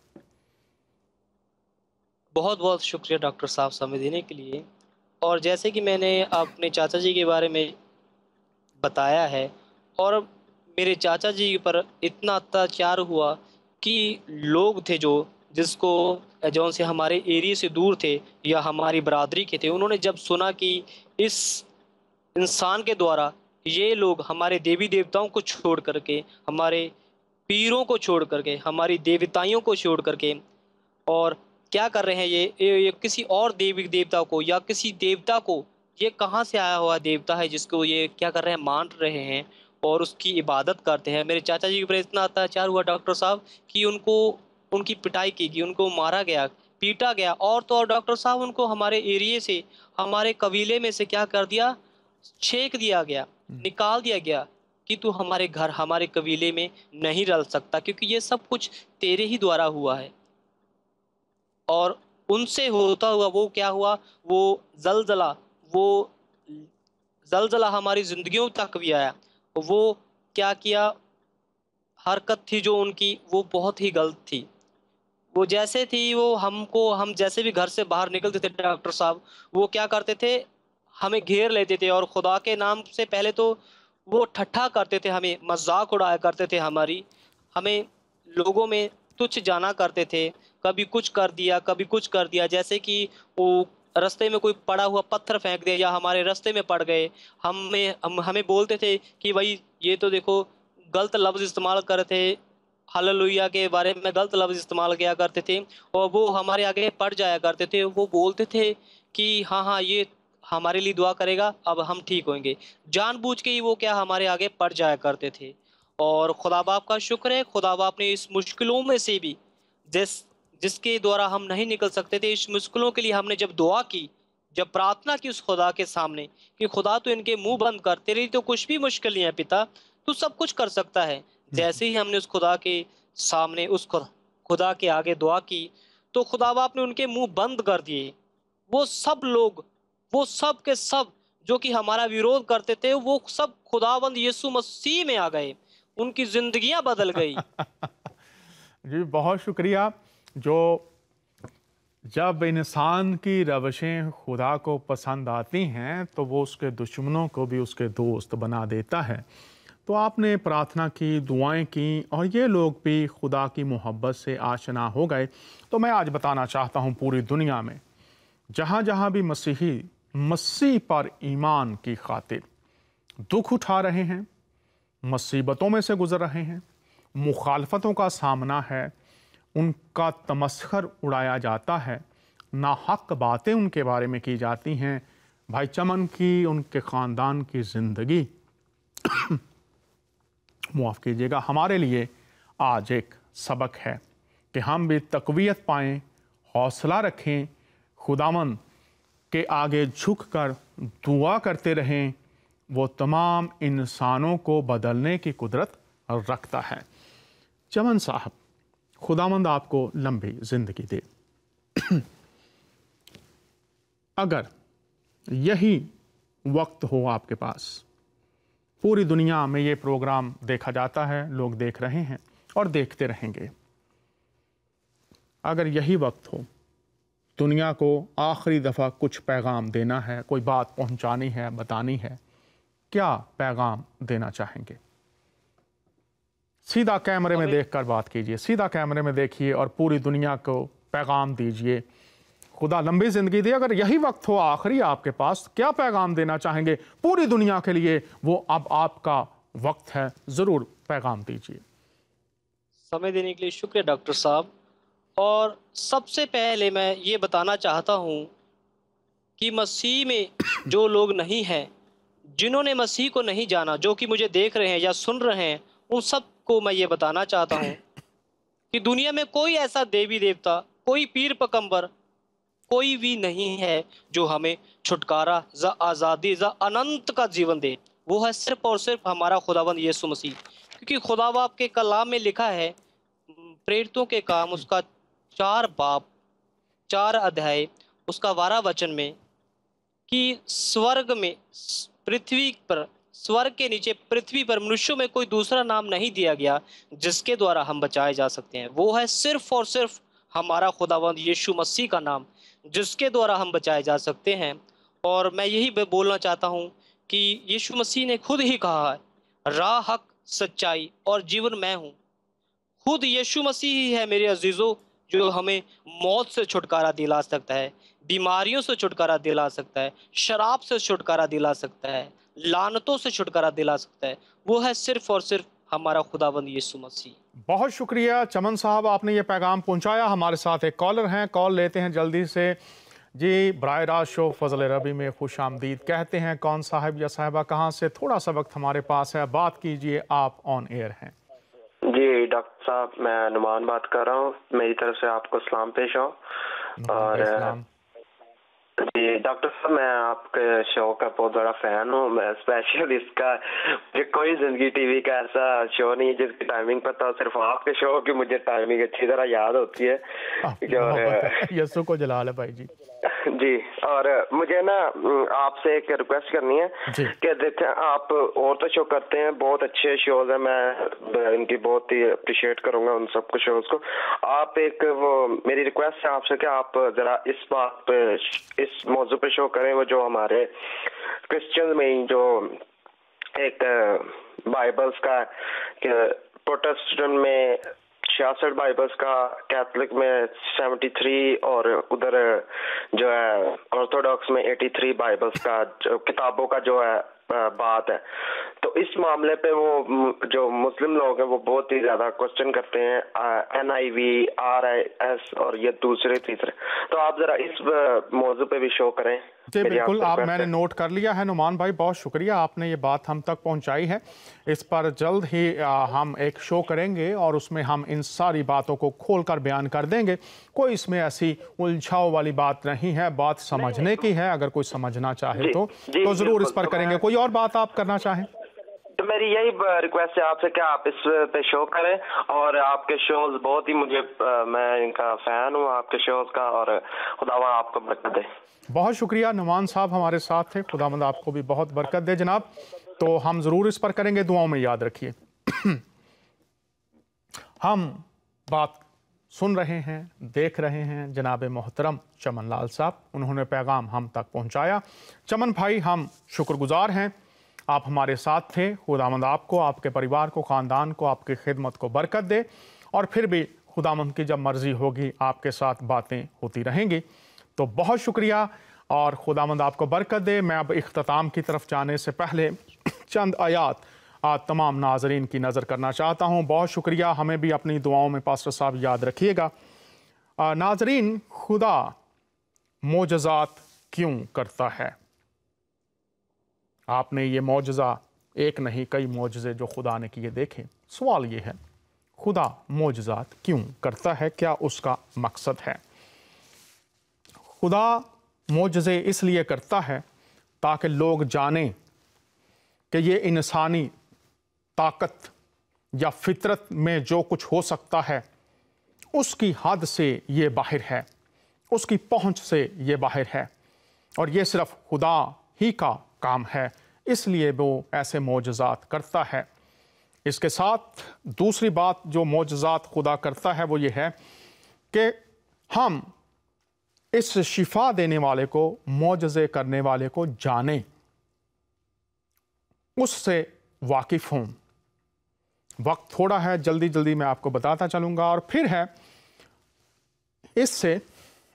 بہت بہت شکریہ ڈاکٹر صاحب سمے دینے کے لیے۔ اور جیسے کہ میں نے اپنے چاچا جی کے بارے میں بتایا ہے، اور میرے چاچا جی پر اتنا اتیاچار ہوا کہ لوگ تھے جو جس کو جو سے ہمارے ایریے سے دور تھے یا ہماری برادری کے تھے، انہوں نے جب سنا کہ اس انسان کے دوارا یہ لوگ ہمارے دیوی دیوتاؤں کو چھوڑ کر کے، ہمارے پیروں کو چھوڑ کر کے، ہماری دیوتائیوں کو چھوڑ کر کے، اور کیا کر رہے ہیں یہ, یہ کسی اور دیوی دیوتا کو یا کسی دیوتا کو، یہ کہاں سے آیا ہوا دیوتا ہے جس کو یہ کیا کر رہے ہیں؟ مان رہے ہیں اور اس کی عبادت کرتے ہیں۔ میرے چاچا جی کے اوپر اتنا اتیاچار ہوا ڈاکٹر صاحب کہ ان کو ان کی پٹائی کی گئی، ان کو مارا گیا، پیٹا گیا، اور تو اور ڈاکٹر صاحب ان کو ہمارے ایریے سے، ہمارے قبیلے میں سے کیا کر دیا؟ چھینک دیا گیا، نکال دیا گیا کہ تو ہمارے گھر، ہمارے قبیلے میں نہیں رل سکتا، کیونکہ یہ سب کچھ تیرے ہی دوارا ہوا ہے۔ اور ان سے ہوتا ہوا وہ کیا ہوا؟ وہ زلزلہ وہ زلزلہ ہماری زندگیوں تک بھی آیا۔ وہ کیا کیا حرکت تھی جو ان کی، وہ بہت ہی غلط تھی۔ وہ جیسے تھی، وہ ہم کو، ہم جیسے بھی گھر سے باہر نکلتے تھے ڈاکٹر صاحب، وہ کیا کرتے تھے؟ ہمیں گھیر لیتے تھے، اور خدا کے نام سے پہلے تو وہ ٹھٹھا کرتے تھے، ہمیں مذاق اڑایا کرتے تھے، ہماری ہمیں لوگوں میں تچھ جانا کرتے تھے، کبھی کچھ کر دیا، کبھی کچھ کر دیا، جیسے کہ وہ رستے میں کوئی پڑا ہوا پتھر پھینک دیا یا ہمارے رستے میں پڑ گئے، ہمیں ہم ہمیں بولتے تھے کہ بھائی یہ تو دیکھو غلط لفظ استعمال کرتے تھے، ہاللویا کے بارے میں غلط لفظ استعمال کیا کرتے تھے، اور وہ ہمارے آگے پڑ جایا کرتے تھے۔ وہ بولتے تھے کہ ہاں ہاں یہ ہمارے لیے دعا کرے گا، اب ہم ٹھیک ہوئیں گے، جان بوجھ کے ہی وہ کیا ہمارے آگے پڑ جایا کرتے تھے۔ اور خدا باپ کا شکر ہے، خدا باپ نے اس مشکلوں میں سے بھی، جس جس کے دوارا ہم نہیں نکل سکتے تھے، اس مشکلوں کے لیے ہم نے جب دعا کی، جب پرارتھنا کی اس خدا کے سامنے کہ خدا تو ان کے منہ بند کر، تیری تو کچھ بھی مشکل نہیں ہے پتا، تو سب کچھ کر سکتا ہے۔ جیسے ہی ہم نے اس خدا کے سامنے، اس خدا کے آگے دعا کی، تو خدا باپ نے ان کے منہ بند کر دیے۔ وہ سب لوگ، وہ سب کے سب جو کہ ہمارا ویرودھ کرتے تھے، وہ سب خداوند یسوع مسیح میں آ گئے، ان کی زندگیاں بدل گئی۔ جی بہت شکریہ۔ جو جب انسان کی روشیں خدا کو پسند آتی ہیں تو وہ اس کے دشمنوں کو بھی اس کے دوست بنا دیتا ہے۔ تو آپ نے پرارتھنا کی، دعائیں کی، اور یہ لوگ بھی خدا کی محبت سے آشنا ہو گئے۔ تو میں آج بتانا چاہتا ہوں پوری دنیا میں جہاں جہاں بھی مسیحی مسیح پر ایمان کی خاطر دکھ اٹھا رہے ہیں، مصیبتوں میں سے گزر رہے ہیں، مخالفتوں کا سامنا ہے، ان کا تمسخر اڑایا جاتا ہے، नाहक बातें उनके बारे में की जाती हैं। भाई चमन की, उनके ख़ानदान की ज़िंदगी माफ़ कीजिएगा, हमारे लिए आज एक सबक है कि हम भी तक़वियत पाएँ, हौसला रखें, खुदावंद के आगे झुककर दुआ करते रहें। वो तमाम इंसानों को बदलने की कुदरत रखता है। चमन साहब, खुदावंद आपको लंबी ज़िंदगी दे। अगर यही वक्त हो आपके पास, पूरी दुनिया में ये प्रोग्राम देखा जाता है, लोग देख रहे हैं और देखते रहेंगे, अगर यही वक्त हो, दुनिया को आखिरी दफ़ा कुछ पैगाम देना है, कोई बात पहुंचानी है, बतानी है, क्या पैगाम देना चाहेंगे? सीधा कैमरे में देखकर बात कीजिए, सीधा कैमरे में देखिए और पूरी दुनिया को पैगाम दीजिए। खुदा लंबी ज़िंदगी दे। अगर यही वक्त हो आखिरी आपके पास, क्या पैगाम देना चाहेंगे पूरी दुनिया के लिए? वो अब आपका वक्त है, ज़रूर पैगाम दीजिए। समय देने के लिए शुक्रिया डॉक्टर साहब। और सबसे पहले मैं ये बताना चाहता हूँ कि मसीह में जो लोग नहीं हैं, जिन्होंने मसीह को नहीं जाना, जो कि मुझे देख रहे हैं या सुन रहे हैं, उन सब को मैं ये बताना चाहता हूँ कि दुनिया में कोई ऐसा देवी देवता, कोई पीर पकंबर, कोई भी नहीं है जो हमें छुटकारा, ज़ आज़ादी, ज़ अनंत का जीवन दे। वो है सिर्फ और सिर्फ हमारा खुदावंद यीशु मसीह। क्योंकि खुदा बाप के कलाम में लिखा है, प्रेरितों के काम उसका चार बाब चार अध्याय उसका बारह वचन में, कि स्वर्ग में, पृथ्वी पर, स्वर्ग के नीचे पृथ्वी पर मनुष्यों में कोई दूसरा नाम नहीं दिया गया जिसके द्वारा हम बचाए जा सकते हैं। वो है सिर्फ और सिर्फ हमारा खुदावंद यीशु मसीह का नाम, जिसके द्वारा हम बचाए जा सकते हैं। और मैं यही बोलना चाहता हूँ कि यीशु मसीह ने खुद ही कहा है, राह, हक, सच्चाई और जीवन मैं हूँ। खुद यीशु मसीह ही है मेरे अजीज़ों, जो हमें मौत से छुटकारा दिला सकता है, बीमारियों से छुटकारा दिला सकता है, शराब से छुटकारा दिला सकता है, लानतों से छुटकारा दिला सकता है। वो है सिर्फ और सिर्फ हमारा खुदावंद यीशु मसीह। बहुत शुक्रिया चमन साहब, आपने ये पैगाम पहुंचाया। हमारे साथ एक कॉलर हैं, कॉल लेते हैं जल्दी से। जी, बराह रास्त शो फजल रबी में खुश आमदीद कहते हैं। कौन साहब या साहिबा कहाँ से? थोड़ा सा वक्त हमारे पास है, बात कीजिए, आप ऑन एयर हैं। जी डॉक्टर साहब, मैं नुमान बात कर रहा हूँ। मेरी तरफ से आपको सलाम पेश हो। और जी डॉक्टर साहब, मैं आपके शो का बहुत बड़ा फैन हूँ। मैं स्पेशल इसका, मुझे कोई जिंदगी टीवी का ऐसा शो नहीं है जिसकी टाइमिंग पता हो, सिर्फ आपके शो की मुझे टाइमिंग अच्छी तरह याद होती है। और यस्सु को जलाल है भाई जी। जी, और मुझे ना आपसे एक रिक्वेस्ट करनी है कि देखते हैं, आप और तो शो करते हैं, बहुत अच्छे शोज हैं, मैं इनकी बहुत ही अप्रिशिएट करूंगा उन सब कुछ शोज को। आप एक, वो मेरी रिक्वेस्ट है आपसे कि आप जरा इस बात पे, इस मौजू पे शो करें, वो जो हमारे क्रिश्चियन में जो एक बाइबल्स का, प्रोटेस्टेंट में छियासठ बाइबल्स का, कैथोलिक में सेवेंटी थ्री और उधर जो है ऑर्थोडॉक्स में एटी थ्री बाइबल्स का, जो किताबों का जो है बात है, तो इस मामले पे वो जो मुस्लिम लोग हैं वो बहुत ही ज्यादा क्वेश्चन करते हैं, N I V, R I S और ये दूसरे तीसरे। तो आप जरा इस मौजू पे भी शो करें। जी बिल्कुल, आप मैंने नोट कर लिया है नुमान भाई, बहुत शुक्रिया, आपने ये बात हम तक पहुंचाई है। इस पर जल्द ही आ, हम एक शो करेंगे और उसमें हम इन सारी बातों को खोलकर बयान कर देंगे। कोई इसमें ऐसी उलझाव वाली बात नहीं है, बात समझने की है। अगर कोई समझना चाहे तो तो जरूर इस पर करेंगे। कोई और बात आप करना चाहें? तो मेरी यही रिक्वेस्ट है आपसे कि आप इस पे शो करें, और आपके शोज बहुत ही, मुझे मैं इनका फैन हूँ आपके शोज का, और खुदावंद आपको बरकत दे। बहुत शुक्रिया, नुमान साहब हमारे साथ थे, खुदावंद आपको भी बहुत बरकत दे जनाब। तो हम ज़रूर इस पर करेंगे, दुआओं में याद रखिए। हम बात सुन रहे हैं, देख रहे हैं जनाब मोहतरम चमन लाल साहब, उन्होंने पैगाम हम तक पहुंचाया। चमन भाई, हम शुक्रगुजार हैं, आप हमारे साथ थे। खुदावंद आपको, आपके परिवार को, ख़ानदान को, आपकी खिदमत को बरकत दे, और फिर भी खुदावंद की जब मर्ज़ी होगी आपके साथ बातें होती रहेंगी। तो बहुत शुक्रिया और खुदावंद आपको बरकत दे। मैं अब इख्तिताम की तरफ जाने से पहले चंद आयात आज तमाम नाजरीन की नज़र करना चाहता हूँ। बहुत शुक्रिया, हमें भी अपनी दुआओं में पास्टर साहब याद रखिएगा। नाजरीन, खुदा मोजज़ात क्यों करता है? आपने ये मोजज़ा एक नहीं कई मोजज़े जो खुदा ने किए देखे। सवाल ये है, खुदा मोजज़ात क्यों करता है? क्या उसका मकसद है? खुदा मोजज़े इसलिए करता है ताकि लोग जानें कि ये इंसानी ताकत या फितरत में जो कुछ हो सकता है उसकी हद से ये बाहर है, उसकी पहुंच से ये बाहर है, और ये सिर्फ खुदा ही का काम है, इसलिए वो ऐसे मोजज़ात करता है। इसके साथ दूसरी बात जो मोजज़ात खुदा करता है वो ये है कि हम इस शिफा देने वाले को, मोजज़े करने वाले को जानें, उससे वाकिफ़ हों। वक्त थोड़ा है, जल्दी जल्दी मैं आपको बताता चलूँगा। और फिर है, इससे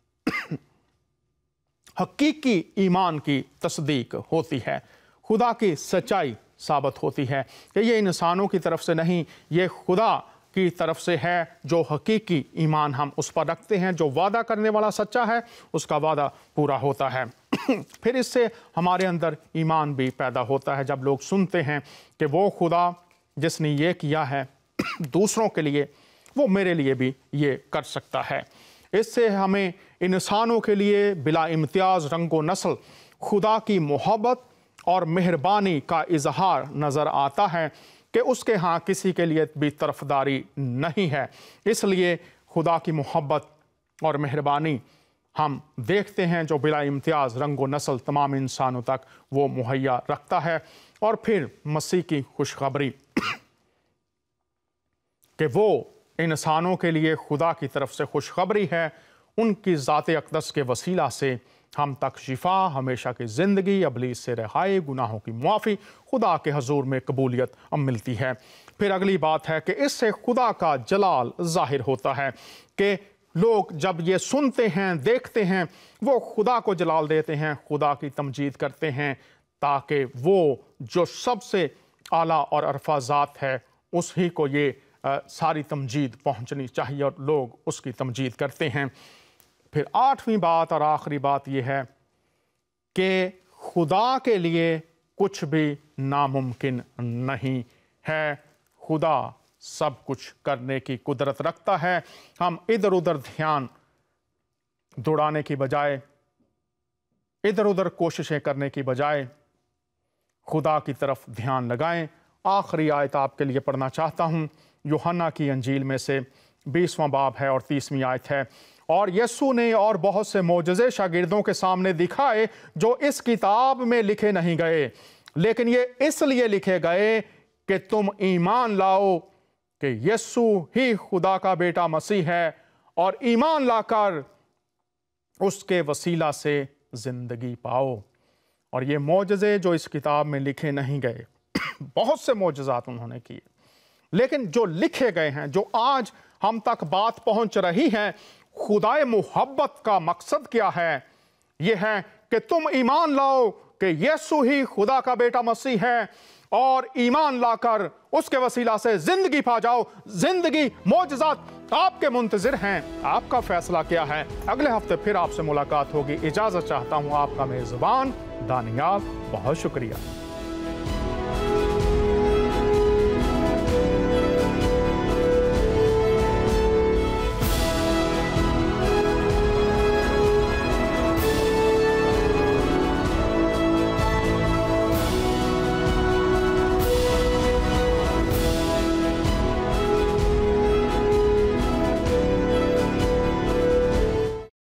हकीकी ईमान की तस्दीक होती है, खुदा की सच्चाई साबित होती है कि ये इंसानों की तरफ से नहीं, ये खुदा की तरफ से है, जो हकीकी ईमान हम उस पर रखते हैं। जो वादा करने वाला सच्चा है उसका वादा पूरा होता है। फिर इससे हमारे अंदर ईमान भी पैदा होता है जब लोग सुनते हैं कि वो खुदा जिसने ये किया है दूसरों के लिए, वो मेरे लिए भी ये कर सकता है। इससे हमें इंसानों के लिए बिला इम्तियाज़ रंगो नस्ल खुदा की मोहब्बत और मेहरबानी का इजहार नज़र आता है कि उसके यहाँ किसी के लिए भी तरफदारी नहीं है। इसलिए खुदा की मोहब्बत और मेहरबानी हम देखते हैं जो बिला इम्तियाज़ रंगो नस्ल तमाम इंसानों तक वो मुहैया रखता है। और फिर मसीह की खुशखबरी कि वो इंसानों के लिए खुदा की तरफ से खुशखबरी है, उनकी ज़ात अक़दस के वसीला से हम तक शिफा, हमेशा की ज़िंदगी, अबलीस से रिहाई, गुनाहों की मुआफ़ी, खुदा के हजूर में कबूलियत अब मिलती है। फिर अगली बात है कि इससे खुदा का जलाल ज़ाहिर होता है कि लोग जब ये सुनते हैं, देखते हैं, वो खुदा को जलाल देते हैं, खुदा की तमजीद करते हैं, ताकि वो जो सबसे आला और अरफा ज़ात है उसी को ये आ, सारी तमजीद पहुंचनी चाहिए, और लोग उसकी तमजीद करते हैं। फिर आठवीं बात और आखिरी बात यह है कि खुदा के लिए कुछ भी नामुमकिन नहीं है। खुदा सब कुछ करने की कुदरत रखता है। हम इधर उधर ध्यान दौड़ाने की बजाय, इधर उधर कोशिशें करने की बजाय खुदा की तरफ ध्यान लगाएं। आखिरी आयत आपके लिए पढ़ना चाहता हूँ, यूहन्ना की अंजील में से बीसवां बाब है और तीसवीं आयत है। और यीशु ने और बहुत से मोजज़े शागिर्दों के सामने दिखाए जो इस किताब में लिखे नहीं गए, लेकिन ये इसलिए लिखे गए कि तुम ईमान लाओ कि यीशु ही खुदा का बेटा मसीह है, और ईमान लाकर उसके वसीला से जिंदगी पाओ। और ये मोजज़े जो इस किताब में लिखे नहीं गए, बहुत से मोजज़ात उन्होंने किए, लेकिन जो लिखे गए हैं, जो आज हम तक बात पहुंच रही है, खुदाए मोहब्बत का मकसद क्या है? यह है कि तुम ईमान लाओ कि यीशु ही खुदा का बेटा मसीह है, और ईमान लाकर उसके वसीला से जिंदगी पा जाओ। जिंदगी, मोजज़ात आपके मुंतज़िर हैं। आपका फैसला क्या है? अगले हफ्ते फिर आपसे मुलाकात होगी। इजाजत चाहता हूं, आपका मेज़बान दानियाल। बहुत शुक्रिया।